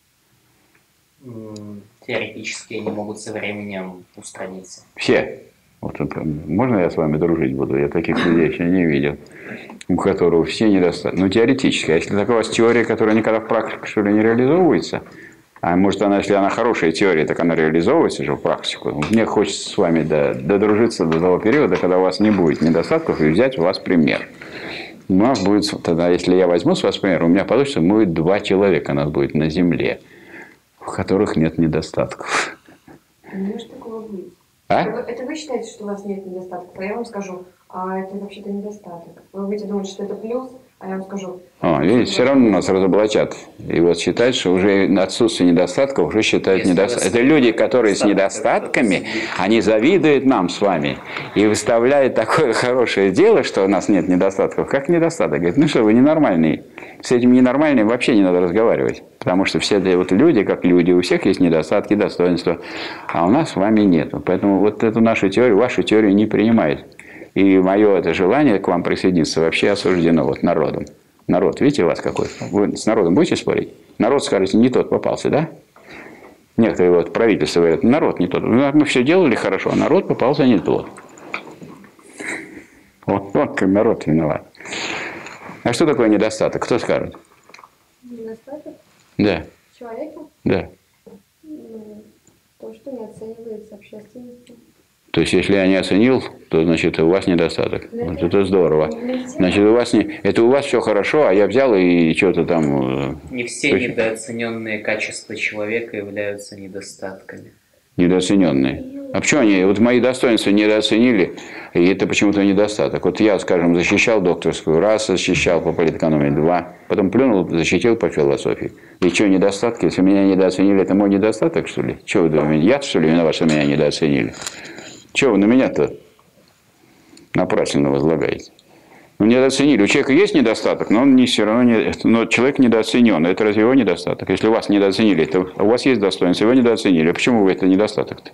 Теоретически они могут со временем устраниться. Все. Вот, можно я с вами дружить буду? Я таких людей еще не видел, у которых все недостатки. Ну, теоретически. А если такая у вас теория, которая никогда в практике, что ли, не реализовывается, а может, она, если она хорошая теория, так она реализовывается же в практику. Мне хочется с вами додружиться до того периода, когда у вас не будет недостатков, и взять у вас пример. У нас будет, тогда, если я возьму с вас пример, у меня получится, будет два человека, нас будет на земле, в которых нет недостатков. Не может такого быть. А? Это, вы, это вы считаете, что у вас нет недостатков, а я вам скажу, а это вообще-то недостаток. Вы будете думать, что это плюс, а я вам скажу... О, видите, все равно нас разоблачат. И вот считают, что уже отсутствие недостатков уже считают недостатком. Это люди, которые с недостатками, они завидуют нам с вами и выставляют такое хорошее дело, что у нас нет недостатков, как недостаток. Говорят, ну что, вы ненормальные. С этим ненормальным вообще не надо разговаривать. Потому что все эти вот люди, как люди, у всех есть недостатки, достоинства, а у нас с вами нет. Поэтому вот эту нашу теорию, вашу теорию не принимает. И мое это желание к вам присоединиться вообще осуждено вот народом. Народ, видите, у вас какой? Вы с народом будете спорить? Народ, скажете, не тот попался, да? Некоторые вот правительства говорят, народ не тот. Мы все делали хорошо, а народ попался не тот. Вот, вот как народ виноват. А что такое недостаток? Кто скажет? Недостаток? Да. Человека? Да. Ну, то, что не оценивается общественностью. То есть, если я не оценил, то, значит, у вас недостаток. Вот это здорово. Значит, у вас не... это у вас все хорошо, а я взял и что-то там... Не все недооцененные качества человека являются недостатками. Недооцененные. А почему они? Вот мои достоинства недооценили, и это почему-то недостаток. Вот я, скажем, защищал докторскую, раз защищал по политэкономии, два, потом плюнул, защитил по философии. И что, недостатки? Если меня недооценили, это мой недостаток, что ли? Что вы думаете? Я, что ли, виноват, что меня недооценили? Чего вы на меня-то напрасно возлагаете? Ну, недооценили. У человека есть недостаток, но он не все равно не, но человек недооценен. Это разве его недостаток? Если вас недооценили, то у вас есть достоинство, его недооценили. А почему вы это недостаток-то?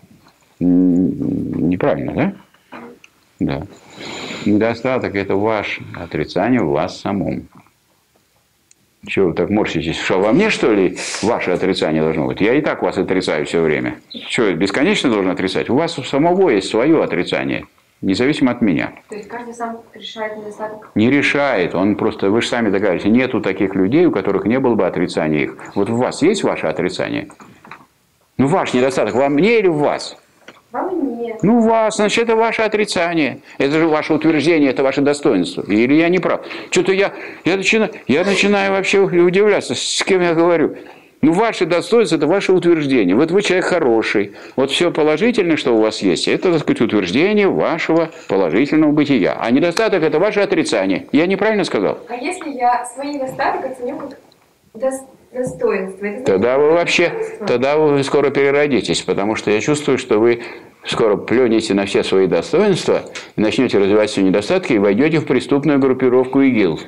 Неправильно, да? Да. Недостаток – это ваше отрицание в вас самом. Чего вы так морщитесь? Что, во мне, что ли, ваше отрицание должно быть? Я и так вас отрицаю все время. Что, бесконечно должен отрицать? У вас у самого есть свое отрицание, независимо от меня. То есть каждый сам решает недостаток? Не решает. Он просто, вы же сами договорились, нету таких людей, у которых не было бы отрицания их. Вот у вас есть ваше отрицание? Ну, ваш недостаток во мне или в вас? Во мне. Ну, у вас, значит, это ваше отрицание. Это же ваше утверждение, это ваше достоинство. Или я не прав? Что-то я, я, начинаю, я начинаю вообще удивляться, с кем я говорю. Ну, ваше достоинство – это ваше утверждение. Вот вы человек хороший. Вот все положительное, что у вас есть, это, так сказать, утверждение вашего положительного бытия. А недостаток – это ваше отрицание. Я неправильно сказал? А если я свой недостаток оценю как достоинство? Достоинство. Это тогда вы вообще, тогда вы скоро переродитесь, потому что я чувствую, что вы скоро плюнете на все свои достоинства, и начнете развивать все недостатки и войдете в преступную группировку ИГИЛ.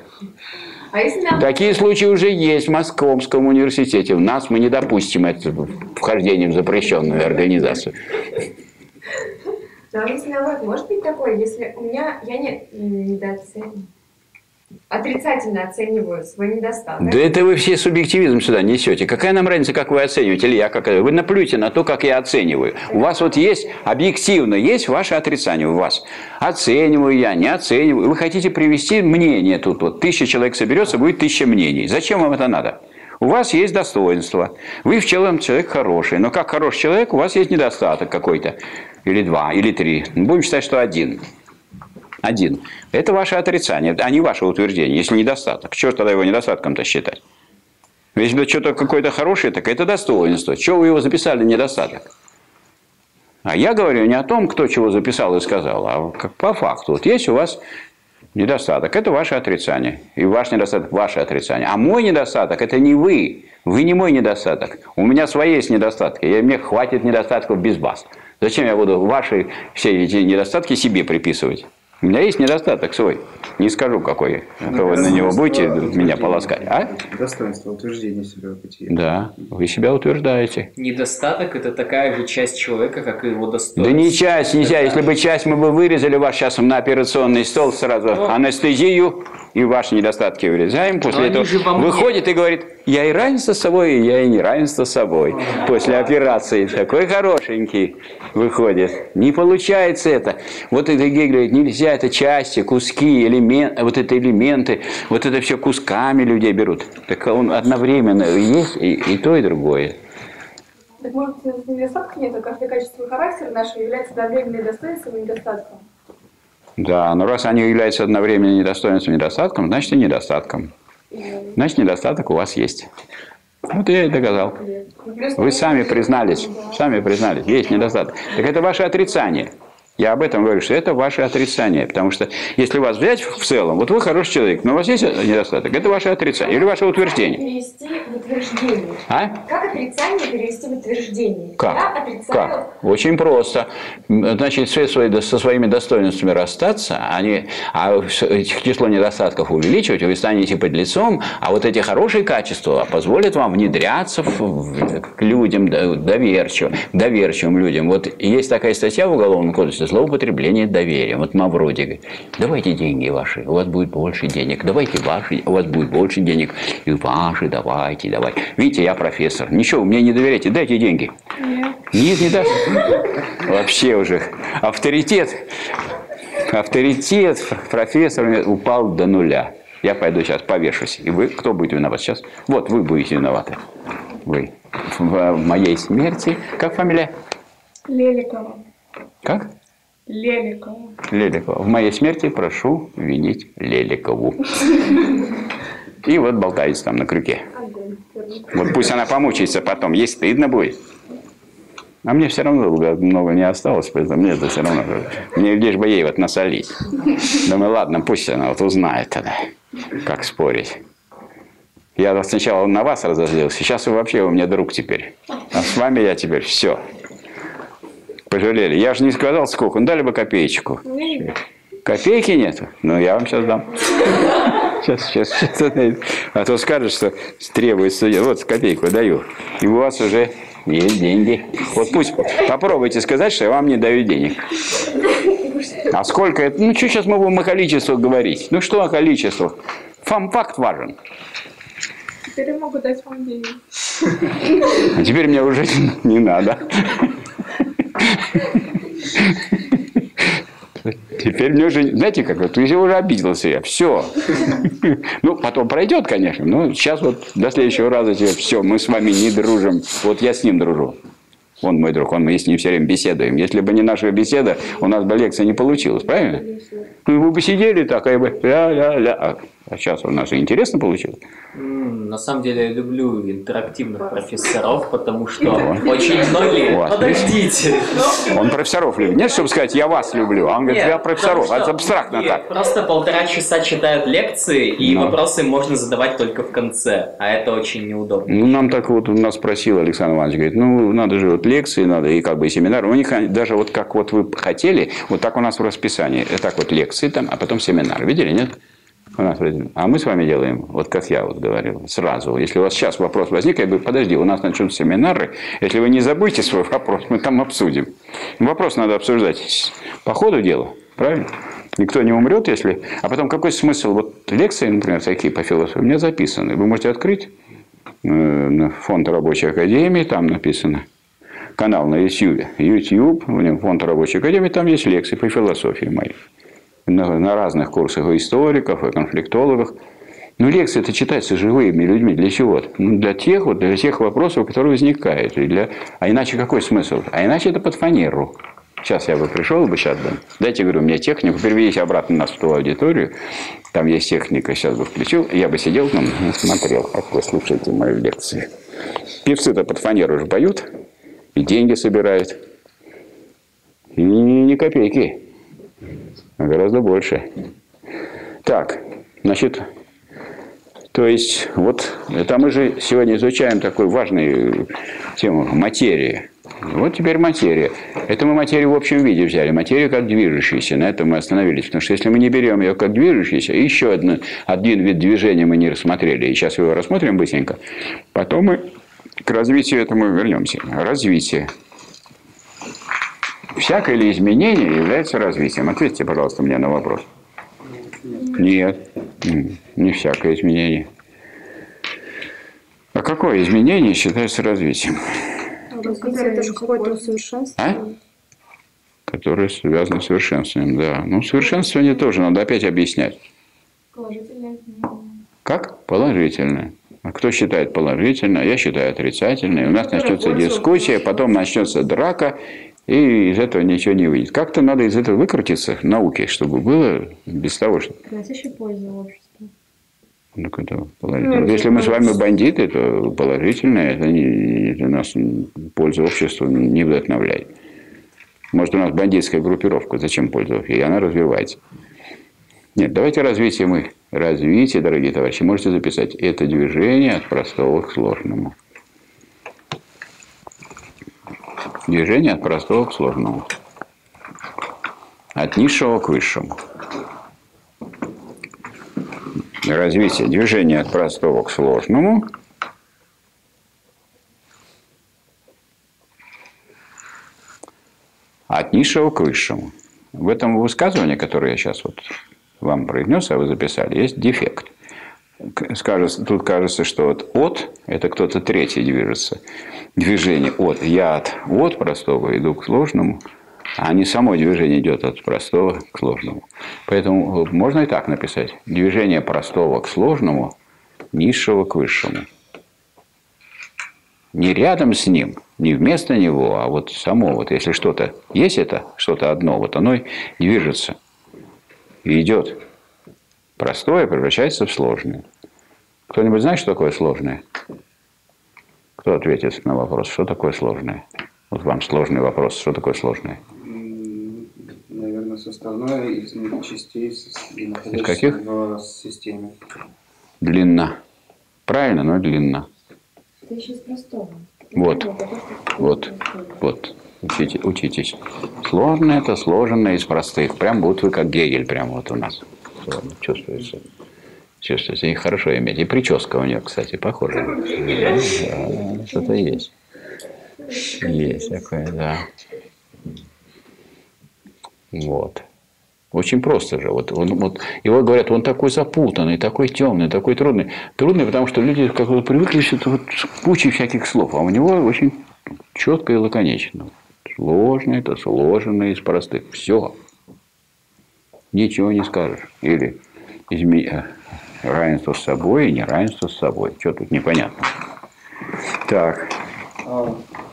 А если нам... Такие случаи уже есть в Московском университете. В нас мы не допустим это вхождение в запрещенную организацию. Но если наоборот, может быть такое, если у меня я не недооцениваю. Отрицательно оцениваю свой недостаток. Да это вы все субъективизм сюда несете. Какая нам разница, как вы оцениваете, или я как... Вы наплюйте на то, как я оцениваю. У вас вот есть, объективно, есть ваше отрицание у вас. Оцениваю я, не оцениваю. Вы хотите привести мнение тут. Вот тысяча человек соберется, будет тысяча мнений. Зачем вам это надо? У вас есть достоинство. Вы в целом человек хороший. Но как хороший человек, у вас есть недостаток какой-то. Или два, или три. Будем считать, что один. Один. Это ваше отрицание, а не ваше утверждение, если недостаток. Чего тогда его недостатком-то считать? Если что-то какое-то хорошее, так это достоинство. Чего вы его записали недостаток? А я говорю не о том, кто чего записал и сказал, а как по факту. Вот есть у вас недостаток, это ваше отрицание. И ваш недостаток – ваше отрицание. А мой недостаток – это не вы. Вы не мой недостаток. У меня свои есть недостатки. И мне хватит недостатков без вас. Зачем я буду ваши все эти недостатки себе приписывать? У меня есть недостаток свой. Не скажу, какой. А то вы на него будете меня полоскать. А? Достоинство, утверждение себя в бытие. Да, вы себя утверждаете. Недостаток – это такая же часть человека, как и его достоинство. Да не часть, нельзя. Если бы часть мы бы вырезали вас сейчас на операционный стол сразу, Но... анестезию, и ваши недостатки вырезаем. После Но этого выходит и говорит, я и равенство с собой, и я и не равенство с собой. После операции такой хорошенький выходит. Не получается это. Вот это Гегель говорит, нельзя, это части, куски, элементы, вот это элементы, вот это все кусками людей берут. Так он одновременно есть и, и то, и другое. Так может, недостатка нет, а каждое качество характера нашего является одновременным достоинством и недостатком? Да, но раз они являются одновременно недостоинством и недостатком, значит и недостатком. Значит, недостаток у вас есть. Вот я и доказал. Вы сами признались, сами признались, есть недостаток. Так это ваше отрицание. Я об этом говорю, что это ваше отрицание. Потому что если вас взять в целом, вот вы хороший человек, но у вас есть недостаток, это ваше отрицание или ваше утверждение. Перевести в утверждение. А? Как отрицание перевести в утверждение? Как? Я отрицаю... Как? Очень просто. Значит, все свои, со своими достоинствами расстаться, они, а число недостатков увеличивать, вы станете подлецом, а вот эти хорошие качества позволят вам внедряться в, в, к людям доверчивым, доверчивым людям. Вот есть такая статья в Уголовном кодексе «Злоупотребление доверием». Вот Мавроди говорит, давайте деньги ваши, у вас будет больше денег, давайте ваши, у вас будет больше денег, и ваши, давайте, давайте. Видите, я профессор, ничего, мне не доверяйте, дайте деньги. Нет. Нет, не даст. Вообще уже авторитет, авторитет профессора упал до нуля. Я пойду сейчас повешусь. И вы, кто будет виноват сейчас? Вот вы будете виноваты. Вы. В моей смерти. Как фамилия? Леликова. Как? Леликова. Леликова. В моей смерти прошу винить Леликову. И вот болтается там на крюке. Вот пусть она помучается потом. Ей стыдно будет. А мне все равно много не осталось, поэтому мне это все равно. Мне лишь бы ей вот насолить. Думаю, ладно, пусть она вот узнает тогда, как спорить. Я сначала на вас разозлился, сейчас вы вообще у меня друг теперь. А с вами я теперь все. Пожалели. Я же не сказал сколько, ну дали бы копеечку. Копейки нет? Ну я вам сейчас дам. Сейчас, сейчас, сейчас. А то скажешь, что требуется. Вот копейку даю. И у вас уже есть деньги. Вот пусть попробуйте сказать, что я вам не даю денег. А сколько это? Ну, что сейчас мы будем о количествах говорить? Ну, что о количествах? Фам факт важен. Теперь я могу дать вам денег. А теперь мне уже не надо. Теперь мне уже, знаете, как вот, я уже обиделся я, все. Ну, потом пройдет, конечно, но сейчас вот до следующего раза тебе все, мы с вами не дружим. Вот я с ним дружу. Он мой друг, он, мы с ним все время беседуем. Если бы не наша беседа, у нас бы лекция не получилась, правильно? Ну, вы бы сидели так, а я бы ля-ля-ля. А сейчас у нас же интересно получилось. На самом деле я люблю интерактивных профессоров, потому что очень многие... Вот. Подождите! Он профессоров любит. Нет, чтобы сказать, я вас люблю. А он говорит, Нет, я профессоров. потому что Это абстрактно нет, так. Просто полтора часа читают лекции, и Ну. вопросы можно задавать только в конце. А это очень неудобно. Ну, нам так вот, у нас спросил Александр Иванович, говорит, ну, надо же вот лекции, надо и как бы и семинары. У них даже вот как вот вы хотели, вот так у нас в расписании. Так вот лекции там, а потом семинар. Видели, нет? У нас, а мы с вами делаем, вот как я вот говорил, сразу. Если у вас сейчас вопрос возник, я говорю, подожди, у нас начнутся семинары. Если вы не забудете свой вопрос, мы там обсудим. Вопрос надо обсуждать по ходу дела, правильно? Никто не умрет, если... А потом какой смысл? Вот лекции, например, такие по философии, у меня записаны. Вы можете открыть э, фонд Рабочей Академии, там написано. Канал на YouTube. YouTube, в нем фонд Рабочей Академии, там есть лекции по философии моей. На, на разных курсах у историков, и конфликтологов. Но лекции это читаются живыми людьми. Для чего? Ну, для тех, вот, для тех вопросов, которые возникают. И для... А иначе какой смысл? А иначе это под фанеру. Сейчас я бы пришел бы, сейчас бы. Дайте, говорю, мне технику, переведите обратно нас в ту аудиторию. Там есть техника, сейчас бы включил. Я бы сидел там и смотрел, как вы слушаете мои лекции. Певцы-то под фанеру уже поют. И деньги собирают. И ни копейки. А гораздо больше. Так, значит, то есть, вот это мы же сегодня изучаем такую важную тему материи. Вот теперь материя. Это мы материю в общем виде взяли. Материю как движущуюся. На этом мы остановились. Потому что если мы не берем ее как движущуюся, еще один, один вид движения мы не рассмотрели. И сейчас его рассмотрим быстренько. Потом мы к развитию этому вернемся. Развитие. Всякое ли изменение является развитием? Ответьте, пожалуйста, мне на вопрос. Нет. Не всякое изменение. А какое изменение считается развитием? Развитие это же какое-то усовершенствование. А? Которое связано с совершенствованием, да. Ну, совершенствование тоже надо опять объяснять. Положительное изменение. Как? Положительное. А кто считает положительное? Я считаю отрицательное. У нас начнется дискуссия, потом начнется драка, и из этого ничего не выйдет. Как-то надо из этого выкрутиться в науке, чтобы было без того, что... Приносящая пользу обществу. Ну, это положительное. Если мы с вами бандиты, то положительное, это, не, это нас пользу обществу не вдохновляет. Может, у нас бандитская группировка, зачем пользоваться? И она развивается. Нет, давайте развитие мы. Развитие, дорогие товарищи, можете записать. Это движение от простого к сложному. Движение от простого к сложному. От низшего к высшему. Развитие движения от простого к сложному. От низшего к высшему. В этом высказывании, которое я сейчас вот вам произнес, а вы записали, есть дефект. Скажется, тут кажется, что вот от – это кто-то третий движется. Движение от. Я от, от простого иду к сложному, а не само движение идет от простого к сложному. Поэтому можно и так написать. Движение простого к сложному, низшего к высшему. Не рядом с ним, не вместо него, а вот само. Вот если что-то есть, это что-то одно, вот оно и движется. И идет. Простое превращается в сложное. Кто-нибудь знает, что такое сложное? Кто ответит на вопрос, что такое сложное? Вот вам сложный вопрос, что такое сложное? Наверное, составное из частей, из каких? В системе. Длина. Правильно, но длина. Это еще из простого. Вот. Вот. Вот. Учите, учитесь. Сложное – это сложенное из простых. Прям вот вы как Гегель, прям вот у нас. Чувствуется. Чувствуется. И хорошо иметь. И прическа у нее, кстати, похожа. Да, что-то есть. Есть такое, да. Вот. Очень просто же. Вот, он, вот, его говорят, он такой запутанный, такой темный, такой трудный. Трудный, потому что люди как-то привыкли что-то вот к куче всяких слов. А у него очень четко и лаконично. Сложное – это сложенное из простых. Все. Ничего не скажешь. Или изме... равенство с собой и неравенство с собой. Что тут непонятно. Так. А...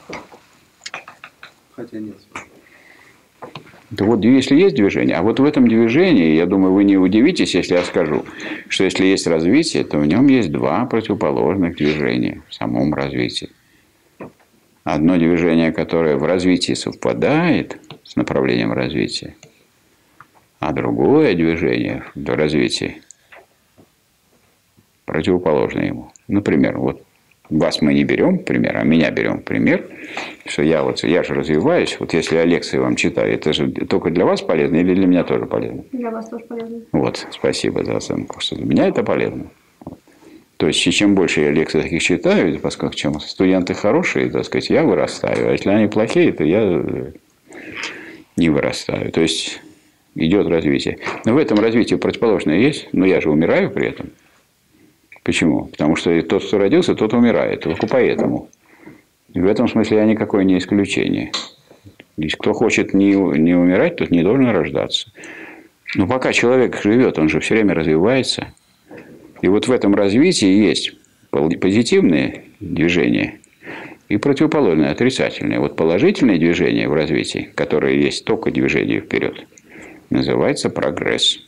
Хотя нет. Да вот если есть движение, а вот в этом движении, я думаю, вы не удивитесь, если я скажу, что если есть развитие, то в нем есть два противоположных движения в самом развитии. Одно движение, которое в развитии совпадает с направлением развития, а другое движение в развитии противоположное ему. Например, вот вас мы не берем пример, а меня берем пример, что я вот я же развиваюсь. Вот если я лекции вам читаю, это же только для вас полезно или для меня тоже полезно? Для вас тоже полезно. Вот, спасибо за оценку, что для меня это полезно. То есть, чем больше я лекций таких читаю, поскольку чем студенты хорошие, так сказать, я вырастаю. А если они плохие, то я не вырастаю. То есть, идет развитие. Но в этом развитии противоположное есть, но я же умираю при этом. Почему? Потому что тот, кто родился, тот умирает. Только поэтому. И в этом смысле я никакое не исключение. Если кто хочет не, не умирать, тот не должен рождаться. Но пока человек живет, он же все время развивается. И вот в этом развитии есть позитивные движения и противоположные, отрицательные. Вот положительные движения в развитии, которые есть только движение вперед, называется прогресс.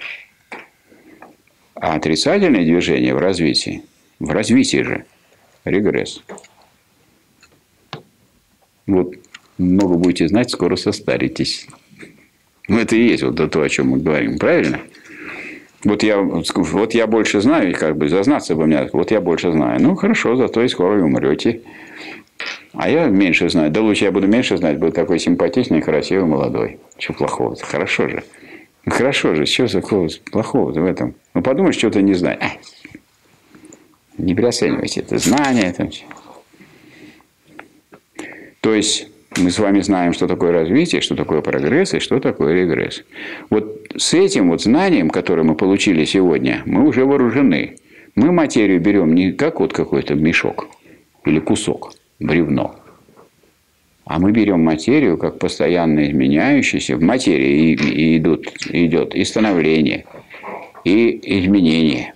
А отрицательные движения в развитии, в развитии же, регресс. Вот много будете знать, скоро состаритесь. Ну, это и есть вот то, о чем мы говорим, правильно? Вот я, вот я больше знаю, и как бы зазнаться бы мне, вот я больше знаю. Ну, хорошо, зато и скоро и умрете. А я меньше знаю. Да лучше я буду меньше знать, буду такой симпатичный, красивый, молодой. Чего плохого? Хорошо же. Хорошо же. Чего такого плохого в этом? Ну, подумаешь, что-то не знаю. А, не переоценивайте это знание. Там. То есть, мы с вами знаем, что такое развитие, что такое прогресс и что такое регресс. Вот с этим вот знанием, которое мы получили сегодня, мы уже вооружены. Мы материю берем не как вот какой-то мешок или кусок, бревно. А мы берем материю как постоянно изменяющуюся. В материи и, и идут, идет и становление, и изменение,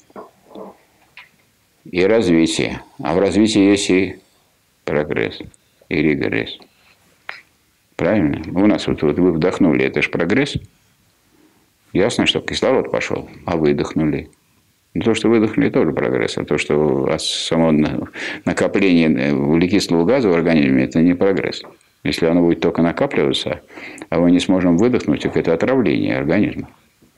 и развитие. А в развитии есть и прогресс, и регресс. Правильно? У нас вот, вот вы вдохнули, это же прогресс. Ясно, что кислород пошел, а выдохнули. То, что выдохнули, тоже прогресс. А то, что само накопление углекислого газа в организме, это не прогресс. Если оно будет только накапливаться, а мы не сможем выдохнуть, так это отравление организма.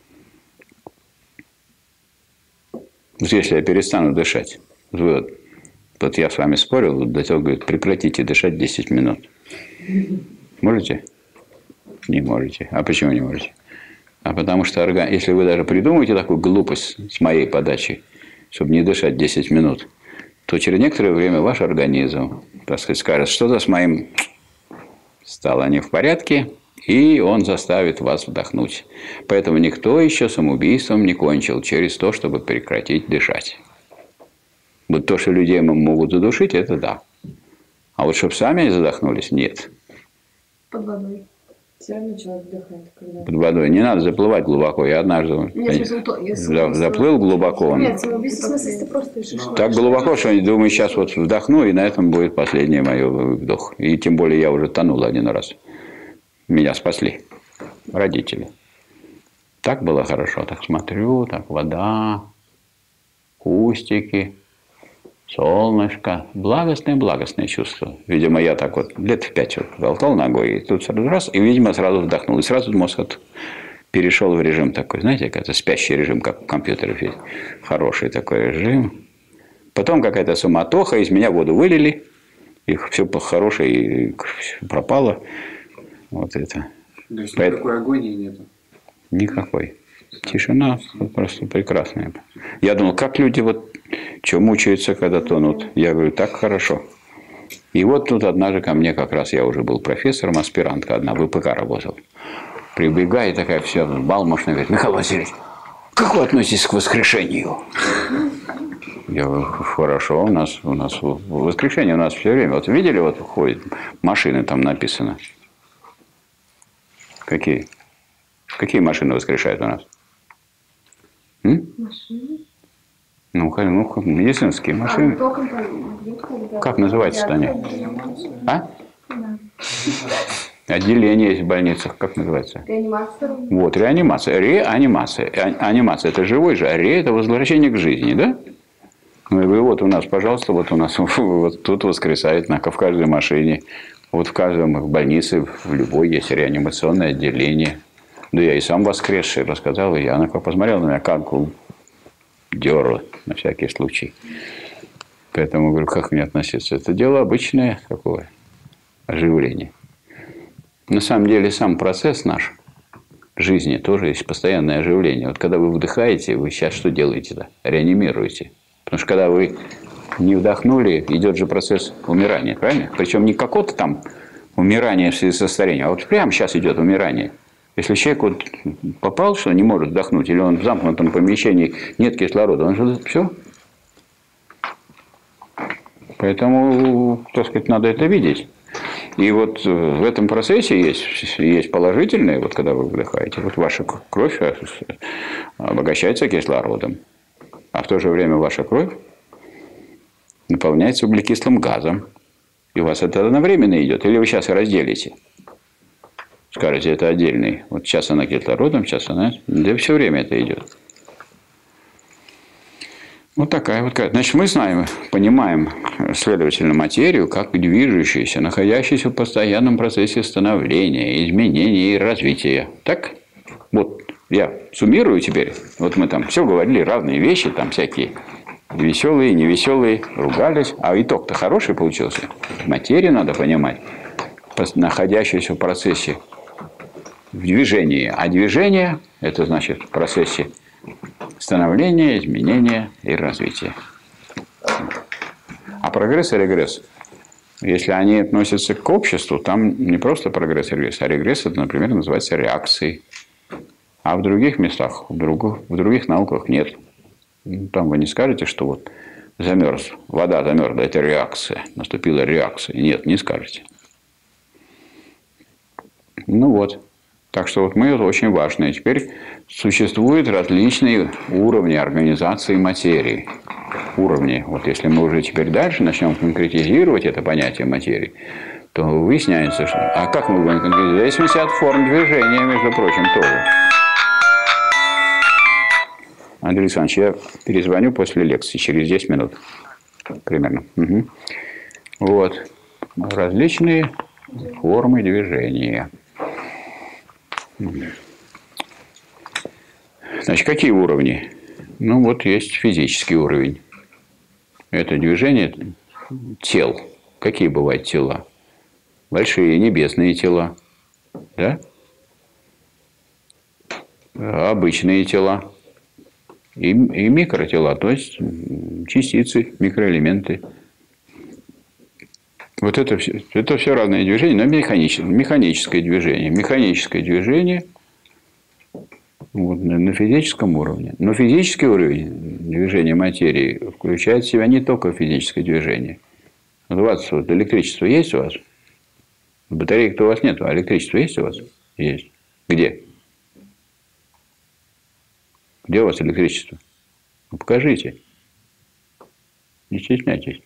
Вот если я перестану дышать, вот, вот я с вами спорил, вот до того, говорит, прекратите дышать десять минут. Можете? Не можете. А почему не можете? А потому что, если вы даже придумаете такую глупость с моей подачи, чтобы не дышать десять минут, то через некоторое время ваш организм, так сказать, скажет, что-то с моим стало не в порядке, и он заставит вас вдохнуть. Поэтому никто еще самоубийством не кончил через то, чтобы прекратить дышать. Вот то, что людей могут задушить, это да. А вот чтобы сами задохнулись, нет. Под водой. Все равно человек вдыхает, когда... Под водой. Не надо заплывать глубоко. Я однажды Нет, смысл, то, за, заплыл глубоко. Нет, самоубийство, в смысле, ты просто решишь... Так глубоко, что я думаю, сейчас вот вдохну, и на этом будет последний мой вдох. И тем более я уже тонул один раз. Меня спасли родители. Так было хорошо. Так смотрю, так вода, кустики, солнышко. Благостное-благостное чувство. Видимо, я так вот лет в пять вот болтал ногой, и тут сразу раз, и, видимо, сразу вдохнул. И сразу мозг вот перешел в режим такой, знаете, как это спящий режим, как в компьютерах есть. Хороший такой режим. Потом какая-то суматоха, из меня воду вылили, их все хорошее и пропало. Вот это. То есть Поэтому... никакой агонии нету? Никакой. Тишина просто прекрасная. Я думал, как люди вот что мучаются, когда тонут. Я говорю, так хорошо. И вот тут однажды ко мне как раз, я уже был профессором, аспирантка одна, в ВПК работал. Прибегает такая вся балмошная, говорит, Михаил Васильевич, как вы относитесь к воскрешению? Я говорю, хорошо, у нас, у нас воскрешение у нас все время. Вот видели, вот ходят машины, там написано. Какие? Какие машины воскрешают у нас? М? Машины? Ну, ну, медицинские машины. А, как называются-то они? А? Да. Отделение есть в больницах. Как называется? Реанимация. Вот, реанимация. Реанимация. Анимация – это живой же, а ре – это возвращение к жизни, да? Ну, я говорю, вот у нас, пожалуйста, вот у нас вот тут воскресает в каждой машине. Вот в каждом в больнице, в любой есть реанимационное отделение. Да я и сам воскресший рассказал, и она как посмотрела на меня, как дерла на всякий случай. Поэтому говорю, как к мне относиться? Это дело обычное такое оживление. На самом деле сам процесс наш жизни тоже есть постоянное оживление. Вот когда вы вдыхаете, вы сейчас что делаете-то? Реанимируете. Потому что когда вы не вдохнули, идет же процесс умирания, правильно? Причем не какое-то там умирание в связи со старением, а вот прямо сейчас идет умирание. Если человек вот попал, что не может вдохнуть, или он в замкнутом помещении, нет кислорода, он же все. Поэтому, так сказать, надо это видеть. И вот в этом процессе есть, есть положительное, вот когда вы вдыхаете, вот ваша кровь обогащается кислородом, а в то же время ваша кровь наполняется углекислым газом. И у вас это одновременно идет. Или вы сейчас разделите. Скажете, это отдельный. Вот сейчас она кислородом, сейчас она... Да все время это идет. Вот такая вот. Значит, мы знаем, понимаем, следовательно, материю как движущуюся, находящуюся в постоянном процессе становления, изменения и развития. Так? Вот я суммирую теперь. Вот мы там все говорили, разные вещи там всякие. веселые, невеселые, ругались. А итог-то хороший получился. Материю надо понимать, находящуюся в процессе, в движении. А движение – это значит в процессе становления, изменения и развития. А прогресс и регресс, если они относятся к обществу, там не просто прогресс и регресс, а регресс, это, например, называется реакцией. А в других местах, в других, в других науках нет. Там вы не скажете, что вот замерз, вода замерзла, это реакция, наступила реакция. Нет, не скажете. Ну вот. Так что вот мы это очень важно. И теперь существуют различные уровни организации материи. Уровни. Вот если мы уже теперь дальше начнем конкретизировать это понятие материи, то выясняется, что... А как мы будем конкретизировать? В зависимости от форм движения, между прочим, тоже. Андрей Александрович, я перезвоню после лекции, через десять минут. Примерно. Угу. Вот. Различные формы движения. Значит, какие уровни? Ну, вот есть физический уровень. Это движение тел. Какие бывают тела? Большие небесные тела. Да? Обычные тела. И, и микротела, то есть частицы, микроэлементы. Вот это все, это все разные движения, но механическое, механическое движение. Механическое движение вот, на физическом уровне. Но физический уровень движения материи включает в себя не только физическое движение. Вот у вас вот электричество есть у вас? Батареек-то у вас нет, а электричество есть у вас? Есть. Где? Где у вас электричество? Ну, покажите. Не стесняйтесь.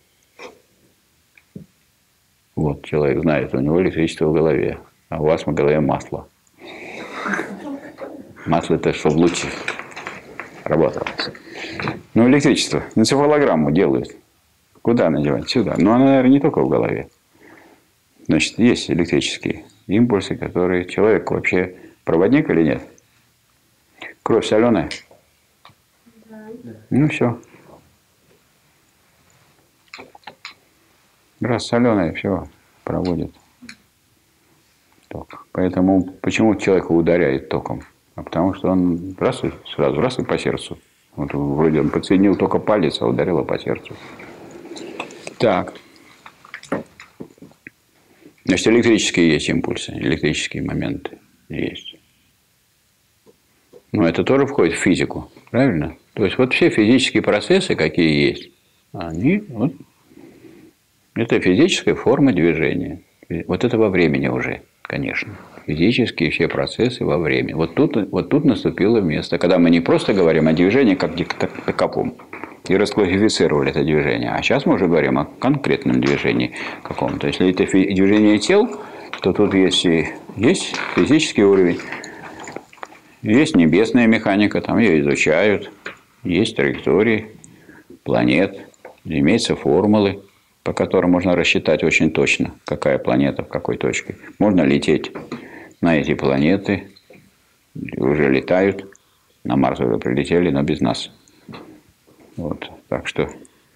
Вот, человек знает, у него электричество в голове, а у вас в голове масло. Масло – это чтобы лучше работало. Ну, электричество. Энцефалограмму делают. Куда надевать? Сюда. Но она, наверное, не только в голове. Значит, есть электрические импульсы, которые... Человек вообще проводник или нет? Кровь соленая? Да. Ну, все. Раз соленая, все, проводит ток. Поэтому почему человека ударяет током? А потому что он раз и сразу, раз и по сердцу. Вот вроде он подсоединил только палец, а ударило по сердцу. Так. Значит, электрические есть импульсы, электрические моменты есть. Но это тоже входит в физику, правильно? То есть, вот все физические процессы, какие есть, они, вот, это физическая форма движения. Вот это во времени уже, конечно. Физические все процессы во времени. Вот тут, вот тут наступило место, когда мы не просто говорим о движении как таковом и расклассифицировали это движение, а сейчас мы уже говорим о конкретном движении каком-то. Если это движение тел, то тут есть, и, есть физический уровень. Есть небесная механика, там ее изучают. Есть траектории планет. Имеются формулы, по которым можно рассчитать очень точно, какая планета в какой точке. Можно лететь на эти планеты. Уже летают. На Марс уже прилетели, но без нас. Вот. Так что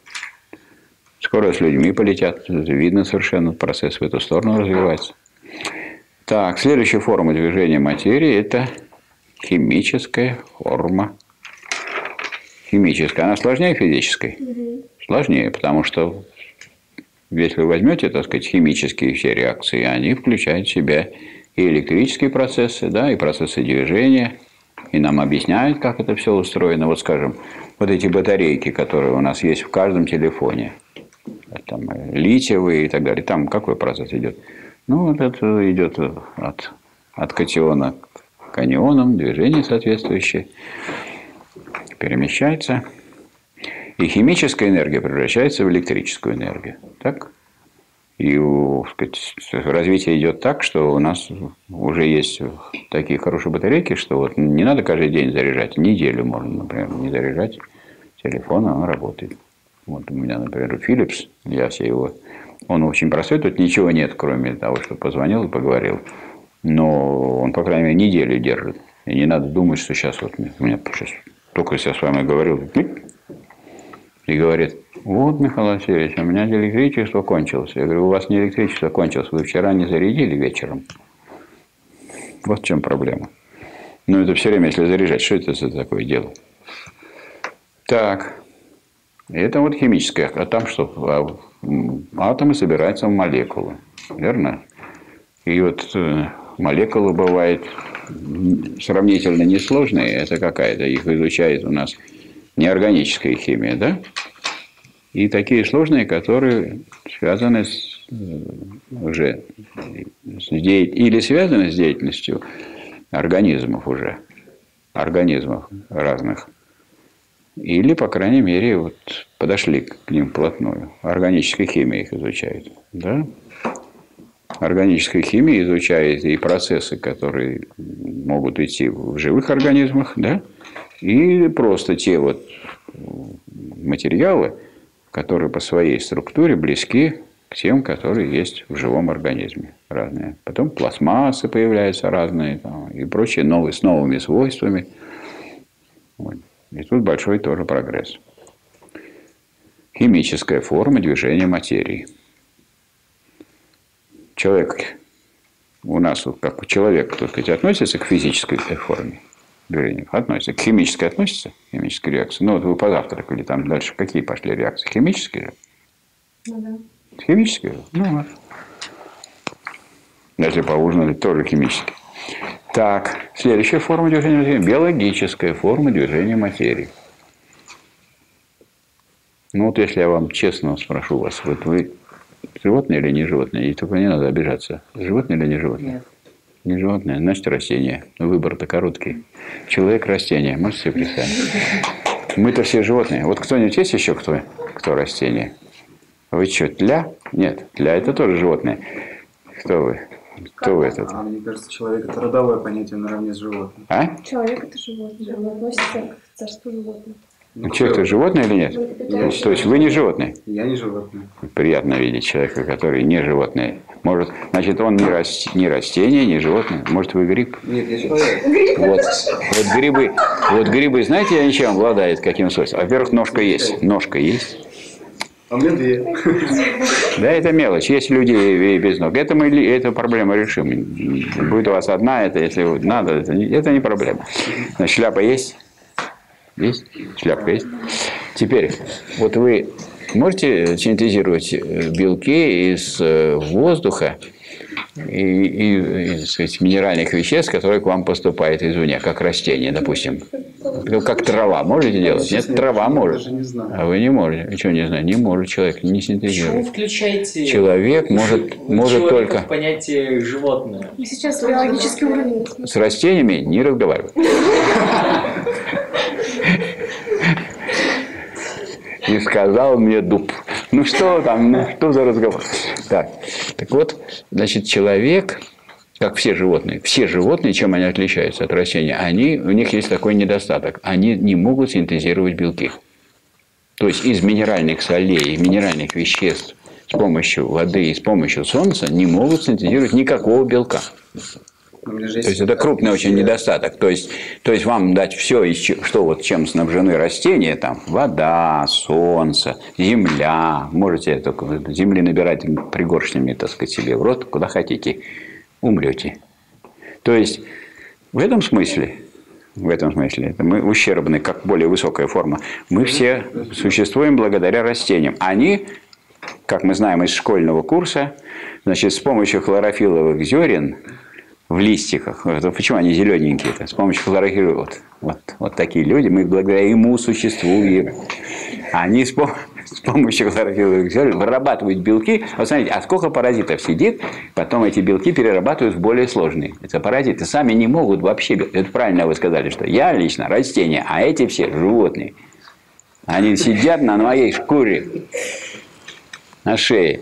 скоро с людьми полетят. Видно совершенно, процесс в эту сторону развивается. Так, следующая форма движения материи – это химическая форма. Химическая. Она сложнее физической? Угу. Сложнее, потому что если вы возьмете, так сказать, химические все реакции, они включают в себя и электрические процессы, да, и процессы движения, и нам объясняют, как это все устроено. Вот, скажем, вот эти батарейки, которые у нас есть в каждом телефоне, там, литиевые и так далее, там какой процесс идет? Ну, вот это идет от, от катиона к анионам, движение соответствующее, перемещается. И химическая энергия превращается в электрическую энергию. Так? И так сказать, развитие идет так, что у нас уже есть такие хорошие батарейки, что вот не надо каждый день заряжать. Неделю можно, например, не заряжать телефон, а он работает. Вот у меня, например, Philips, я все его... Он очень простой, тут ничего нет, кроме того, что позвонил и поговорил. Но он, по крайней мере, неделю держит. И не надо думать, что сейчас вот у меня сейчас, только если я с вами говорил, и говорит: вот, Михаил Васильевич, у меня электричество кончилось. Я говорю: у вас не электричество кончилось, вы вчера не зарядили вечером. Вот в чем проблема. Ну, это все время, если заряжать, что это за такое дело? Так. Это вот химическое. А там что? Атомы собираются в молекулы. Верно? И вот молекулы бывают сравнительно несложные. Это какая-то. Их изучает у нас неорганическая химия, да? И такие сложные, которые связаны с, уже с де... или связаны с деятельностью организмов уже. Организмов разных. Или, по крайней мере, вот подошли к ним вплотную. Органическая химия их изучает. Да? Органическая химия изучает и процессы, которые могут идти в живых организмах, да? И просто те вот материалы, которые по своей структуре близки к тем, которые есть в живом организме. Разные. Потом пластмассы появляются разные там, и прочие новые, с новыми свойствами. Вот. И тут большой тоже прогресс. Химическая форма движения материи. Человек у нас, как человек, так сказать, относится к физической форме движения? Относится. К химической относится? Химической реакции. Ну, вот вы позавтракали, там дальше какие пошли реакции? Химические? Ну, да. Химические? Ну, вот. Если поужинали, тоже химические. Так, следующая форма движения материи – биологическая форма движения материи. Ну, вот если я вам честно спрошу вас, вот вы животное или не животное? И только не надо обижаться. Животное или не животное? Нет. Не животное, значит растение. Выбор-то короткий. Человек – растение. Можете себе представить? Мы-то все животные. Вот кто-нибудь есть еще кто, кто растение? Вы что, тля? Нет, тля – это тоже животное. Кто вы? Кто вы этот? А мне кажется, человек – это родовое понятие наравне с животным. А? Человек это животное, он относится к царству животных. Ну, человек это животное или нет? Я То есть вы не животное? Я не животное. Приятно видеть человека, который не животное. Может, значит, он не, рас... не растение, не животное. Может, вы гриб? Нет, я человек. Вот, вот грибы, вот грибы, знаете, они чем обладают, каким свойством? Во-первых, ножка есть. Ножка есть. А у меня две. Да, это мелочь. Есть люди без ног. Это мы эту проблему решим. Будет у вас одна, это если надо, это не, это не проблема. Значит, шляпа есть? Есть? Шляпка есть? Теперь, вот вы можете синтезировать белки из воздуха и, и, и сказать, минеральных веществ, которые к вам поступают извне, как растение, допустим. Как трава можете делать? Нет, трава может. А вы не можете. Что не знаю? Не может человек, не Почему синтезирует. включаете Человек может, может только понятие животное? Мы сейчас биологический уровень. с растениями не разговаривать. И сказал мне дуб. Ну что там, ну что за разговор? Так, так вот, значит, человек, как все животные, все животные, чем они отличаются от растений, они, у них есть такой недостаток. Они не могут синтезировать белки. То есть из минеральных солей, минеральных веществ с помощью воды и с помощью солнца не могут синтезировать никакого белка. То есть это крупный очень недостаток. То есть, то есть вам дать все, что вот чем снабжены растения, там вода, солнце, земля, можете только земли набирать пригоршнями, так сказать, себе в рот, куда хотите, умрете. То есть в этом смысле, в этом смысле, это мы ущербны, как более высокая форма. Мы все существуем благодаря растениям. Они, как мы знаем из школьного курса, значит, с помощью хлорофилловых зерен в листиках. Почему они зелененькие-то? С помощью хлорофилла. Вот, вот, вот такие люди, мы благодаря ему существуем. Они с, пом- с помощью хлорофилловых зерен вырабатывают белки. Вот смотрите, а сколько паразитов сидит, потом эти белки перерабатывают в более сложные. Это паразиты сами не могут вообще... Это правильно вы сказали, что я лично растение, а эти все животные. Они сидят на моей шкуре, на шее.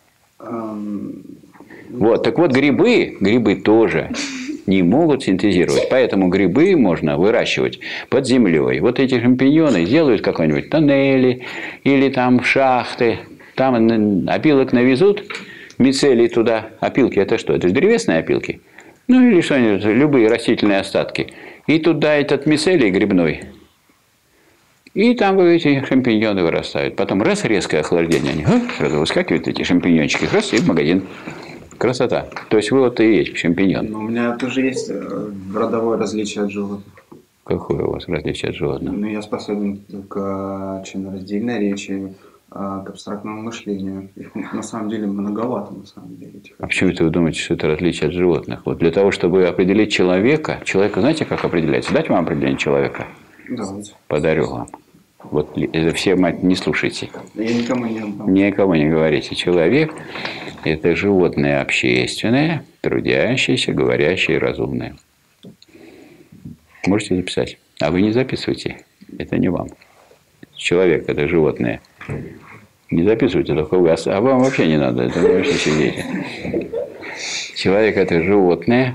Вот, так вот, грибы, грибы тоже не могут синтезировать. Поэтому грибы можно выращивать под землей. Вот эти шампиньоны делают какой-нибудь тоннели или там шахты. Там опилок навезут, мицелий туда. Опилки это что? Это же древесные опилки. Ну или что-нибудь, любые растительные остатки. И туда этот мицелий грибной И там вот эти шампиньоны вырастают. Потом раз, резкое охлаждение, они а, сразу выскакивают, эти шампиньончики, раз, и в магазин. Красота. То есть вы вот и есть шампиньон. Но у меня тоже есть родовое различие от животных. Какое у вас различие от животных? Ну, я способен к членораздельной речи, к абстрактному мышлению. Их на самом деле многовато, на самом деле. Этих а почему это вы думаете, что это различие от животных? Вот для того, чтобы определить человека, человека знаете, как определяется? Дать вам определение человека? Давайте. Подарю вам. Вот это все, мать, не слушайте. Я никому не отдам. Никому не говорите. Человек – это животное общественное, трудящееся, говорящее, разумное. Можете записать. А вы не записывайте. Это не вам. Человек – это животное. Не записывайте, только вы. А вам вообще не надо. Это вы вообще сидите. Человек – это животное.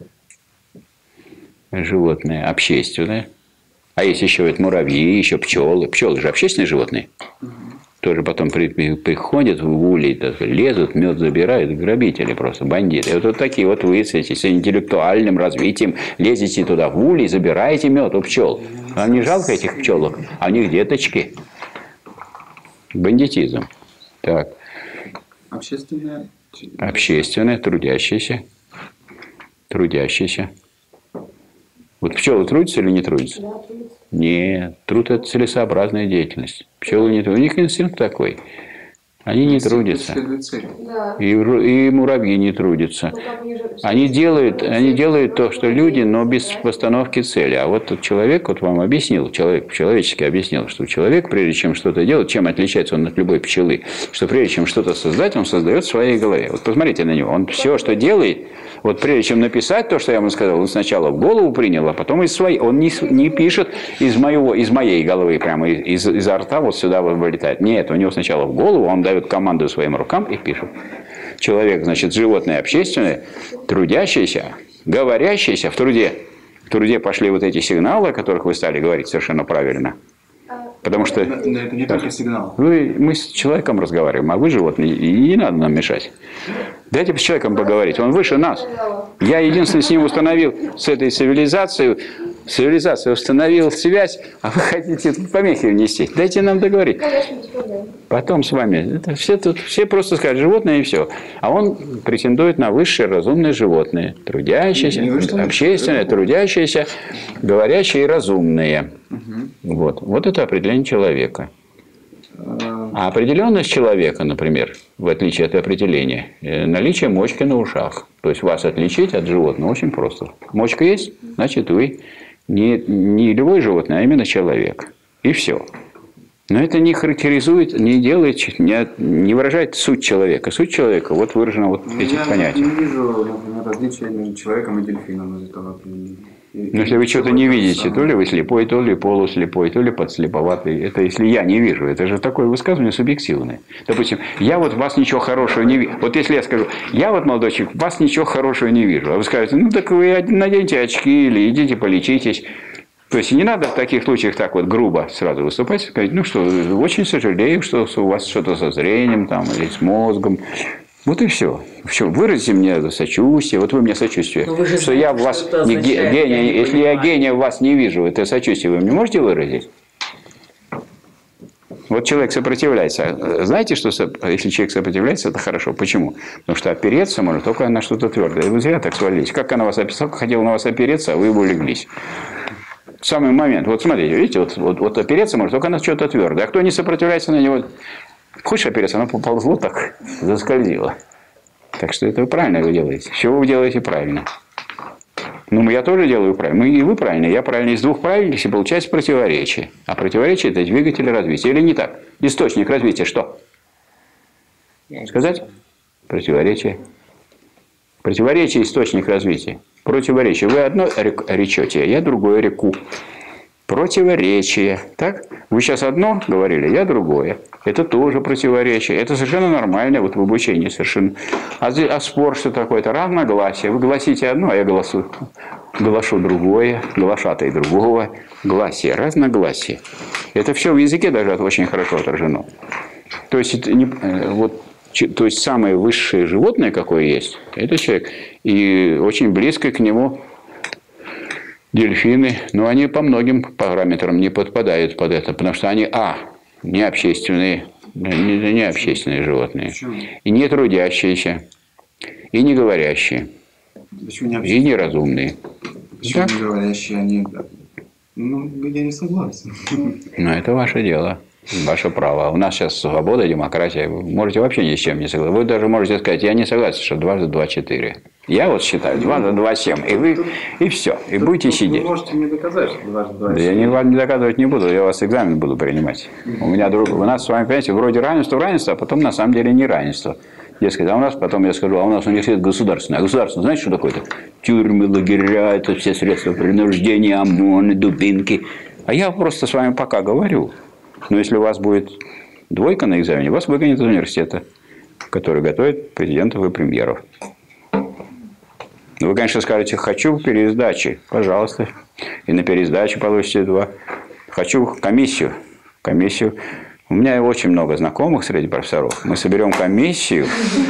Животное общественное. А есть еще вот муравьи, еще пчелы. Пчелы же общественные животные. Угу. Тоже потом при, приходят в улей, лезут, мед забирают, грабители просто, бандиты. И вот, вот такие вот вы с, с интеллектуальным развитием лезете туда в улей, забираете мед у пчел. Вам не жалко этих пчелок? А у них деточки. Бандитизм. Так. Общественное. Общественное, трудящееся. Трудящееся. Вот пчелы трудятся или не трудятся? Да, трудятся. Нет, труд – это целесообразная деятельность. Пчелы не трудятся. У них инстинкт такой. Они не трудятся. Да. И, и муравьи не трудятся. Они делают, они делают то, что люди, но без постановки цели. А вот тот человек, вот вам объяснил, человек человечески объяснил, что человек, прежде чем что-то делать, чем отличается он от любой пчелы, что прежде чем что-то создать, он создает в своей голове. Вот посмотрите на него. Он все, что делает, вот прежде чем написать то, что я вам сказал, он сначала в голову принял, а потом из своей. Он не, не пишет из, моего, из моей головы, прямо из, изо рта вот сюда вылетает. Нет, у него сначала в голову, он дает команду своим рукам и пишет. Человек, значит, животное общественное, трудящееся, говорящееся в труде. В труде пошли вот эти сигналы, о которых вы стали говорить совершенно правильно. Потому что но, но это не только сигнал. Вы, мы с человеком разговариваем, а вы животные, и не надо нам мешать. Дайте с человеком поговорить, он выше нас. Я единственное с ним установил, с этой цивилизацией, цивилизация установил связь, а вы хотите помехи внести. Дайте нам договорить. Потом с вами. Это все, тут, все просто скажут животное и все. А он претендует на высшее разумное животное. Трудящееся, общественное, трудящееся, говорящее и разумное. Угу. Вот. Вот это определение человека. А определенность человека, например, в отличие от определения, наличие мочки на ушах. То есть вас отличить от животного очень просто. Мочка есть, значит вы не, не любое животное, а именно человек. И все. Но это не характеризует, не делает, не, не выражает суть человека. Суть человека вот выражена вот в этих понятиях. Я не вижу, например, различия между человеком и дельфином из этого. Но если вы что-то не видите, то ли вы слепой, то ли полуслепой, то ли подслеповатый. Это если я не вижу. Это же такое высказывание субъективное. Допустим, я вот вас ничего хорошего не вижу. Вот если я скажу, я вот, молодой человек, вас ничего хорошего не вижу. А вы скажете, ну так вы наденьте очки или идите полечитесь. То есть не надо в таких случаях так вот грубо сразу выступать, сказать, ну что, очень сожалею, что у вас что-то со зрением там, или с мозгом. Вот и все. Все, выразите мне сочувствие. Вот вы мне сочувствие. Что знаете, я в вас не гения, если я гения в вас не вижу, это сочувствие вы мне можете выразить? Вот человек сопротивляется. Знаете, что если человек сопротивляется, это хорошо. Почему? Потому что опереться можно только на что-то твердое. И вы зря так свалились. Как она вас описала, хотела на вас опереться, а вы его улеглись. Самый момент. Вот смотрите, видите, вот, вот, вот опереться может только на что-то твердое. А кто не сопротивляется на него, хочешь опереться, оно поползло так, заскользило. Так что это вы правильно вы делаете. Все вы делаете правильно. Ну, я тоже делаю правильно. Ну, и вы правильно. Я правильно. Из двух правильностей получается противоречие. А противоречие – это двигатель развития. Или не так? Источник развития что? Сказать? Противоречие. Противоречие – источник развития. Противоречие. Вы одно речете, я другое реку. Противоречие. Так? Вы сейчас одно говорили, я другое. Это тоже противоречие. Это совершенно нормально вот в обучении. Совершенно. А, а спор что такое? Это равногласие. Вы гласите одно, а я голосу, глашу другое. Глашатай другого. Гласие. Разногласие. Это все в языке даже очень хорошо отражено. То есть, это не, вот, то есть самое высшее животное, какое есть, это человек. И очень близко к нему Дельфины, но они по многим параметрам не подпадают под это, потому что они, а, не общественные, не, не общественные животные, Почему? и не трудящиеся, и не говорящие, Почему не и неразумные. Почему Так? не говорящие они? Ну, я не согласен. Но это ваше дело, ваше право. У нас сейчас свобода, демократия. Вы можете вообще ни с чем не согласиться. Вы даже можете сказать, я не согласен, что дважды два – четыре. Я вот считаю, дважды два – семь. И вы, и все. И будете сидеть. Вы можете мне доказать, что дважды два – Да я не, вам не доказывать не буду, я у вас экзамен буду принимать. У меня друг, у нас с вами, понимаете, вроде равенство, равенство, а потом на самом деле не равенство. Дескать, а у нас, потом я скажу, а у нас университет государственный. А государственный, знаете, что такое-то? Тюрьмы, лагеря, это все средства принуждения, ОМОНы, дубинки. А я просто с вами пока говорю. Но если у вас будет двойка на экзамене, вас выгонят из университета, который готовит президентов и премьеров. Вы, конечно, скажете, хочу пересдачи. Пожалуйста. И на пересдачу получите два. Хочу комиссию. Комиссию. У меня очень много знакомых среди профессоров. Мы соберем комиссию.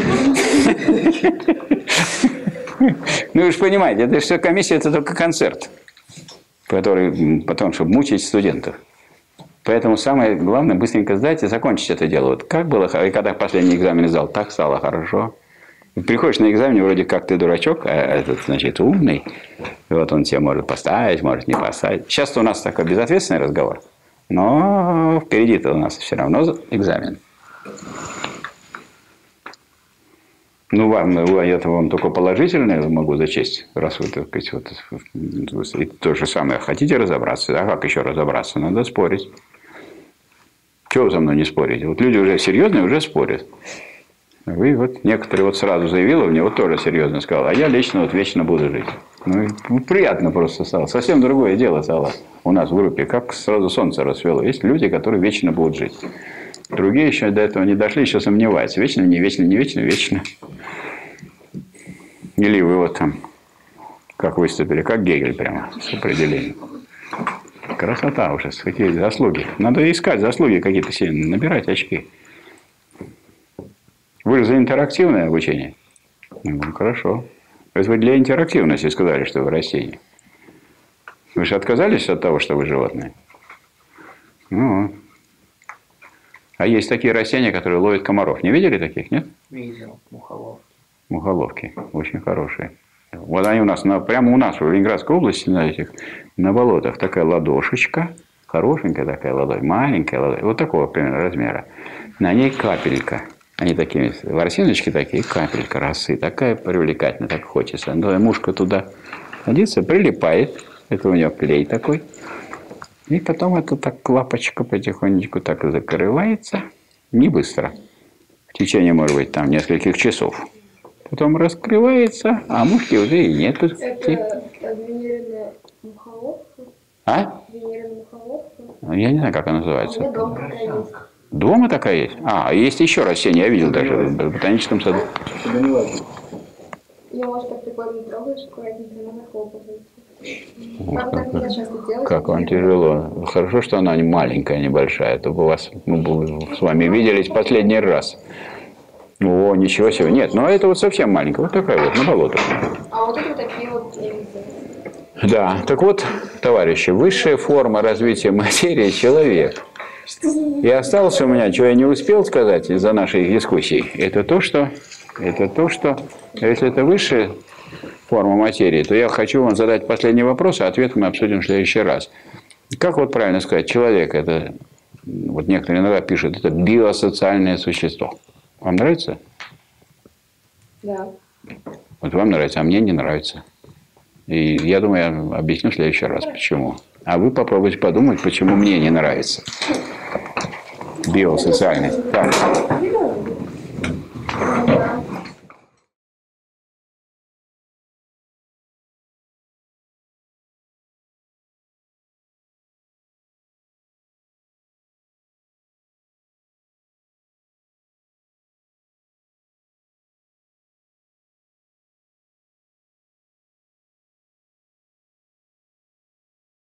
Ну, вы же понимаете, это все комиссия, это только концерт, который потом, чтобы мучить студентов. Поэтому самое главное, быстренько сдать и закончить это дело. Вот как было, и когда последний экзамен сдал, так стало хорошо. И приходишь на экзамен, вроде как ты дурачок, а этот, значит, умный. И вот он тебя может поставить, может не поставить. Сейчас-то у нас такой безответственный разговор. Но впереди-то у нас все равно экзамен. Ну, вам, я вам только положительное могу зачесть, раз вы, так сказать, вот, и то же самое. Хотите разобраться? А как еще разобраться? Надо спорить. Чего вы со мной не спорите? Вот люди уже серьезные, уже спорят. Вы вот, некоторые вот сразу заявила мне, вот тоже серьезно сказал, а я лично вот вечно буду жить. Ну, и приятно просто стало. Совсем другое дело стало у нас в группе. Как сразу солнце расцвело. Есть люди, которые вечно будут жить. Другие еще до этого не дошли, еще сомневаются. Вечно, не вечно, не вечно, вечно. Или вы вот там, как выступили, как Гегель прямо с определением. Красота уже, какие заслуги. Надо искать заслуги какие-то себе, набирать очки. Вы же за интерактивное обучение? Ну, хорошо. То есть вы для интерактивности сказали, что вы растение. Вы же отказались от того, что вы животные? Ну, а есть такие растения, которые ловят комаров. Не видели таких, нет? Видел, мухоловки. Мухоловки. Очень хорошие. Вот они у нас, на, прямо у нас, в Ленинградской области, на этих, на болотах, такая ладошечка. Хорошенькая такая ладонь, маленькая ладонь. Вот такого примерно размера. На ней капелька. Они такие, ворсиночки такие, капелька росы. Такая привлекательная, так хочется. Но мушка туда садится, прилипает. Это у нее клей такой. И потом это так лапочка потихонечку так закрывается. Не быстро. В течение, может быть, там нескольких часов. Потом раскрывается, а мушки уже и нету. Это венерная мухоловка? А? Венерная мухоловка? Я не знаю, как она У называется. меня дома такая есть. Дома такая есть? А, есть еще растения, я видел даже в ботаническом саду. Ее можно так прикольно трогаешь, аккуратненько, она захлопывается. Вот Правда, так нельзя часто делать. Как вам тяжело. Хорошо, что она не маленькая, небольшая. То бы вас, мы бы с вами виделись последний раз. О, ничего себе. Нет, ну это вот совсем маленькая. Вот такая вот, на болотах. А вот это вот такие вот, я не знаю. Да, так вот, товарищи, высшая форма развития материи – человек. И осталось у меня, что я не успел сказать из-за нашей дискуссии, это то, что, это то, что, если это высшая форма материи, то я хочу вам задать последний вопрос, а ответ мы обсудим в следующий раз. Как вот правильно сказать, человек – это, вот некоторые иногда пишут, это биосоциальное существо. Вам нравится? Да. Вот вам нравится, а мне не нравится. И я думаю, я объясню в следующий раз, почему. А вы попробуйте подумать, почему мне не нравится. Биосоциальность. Так.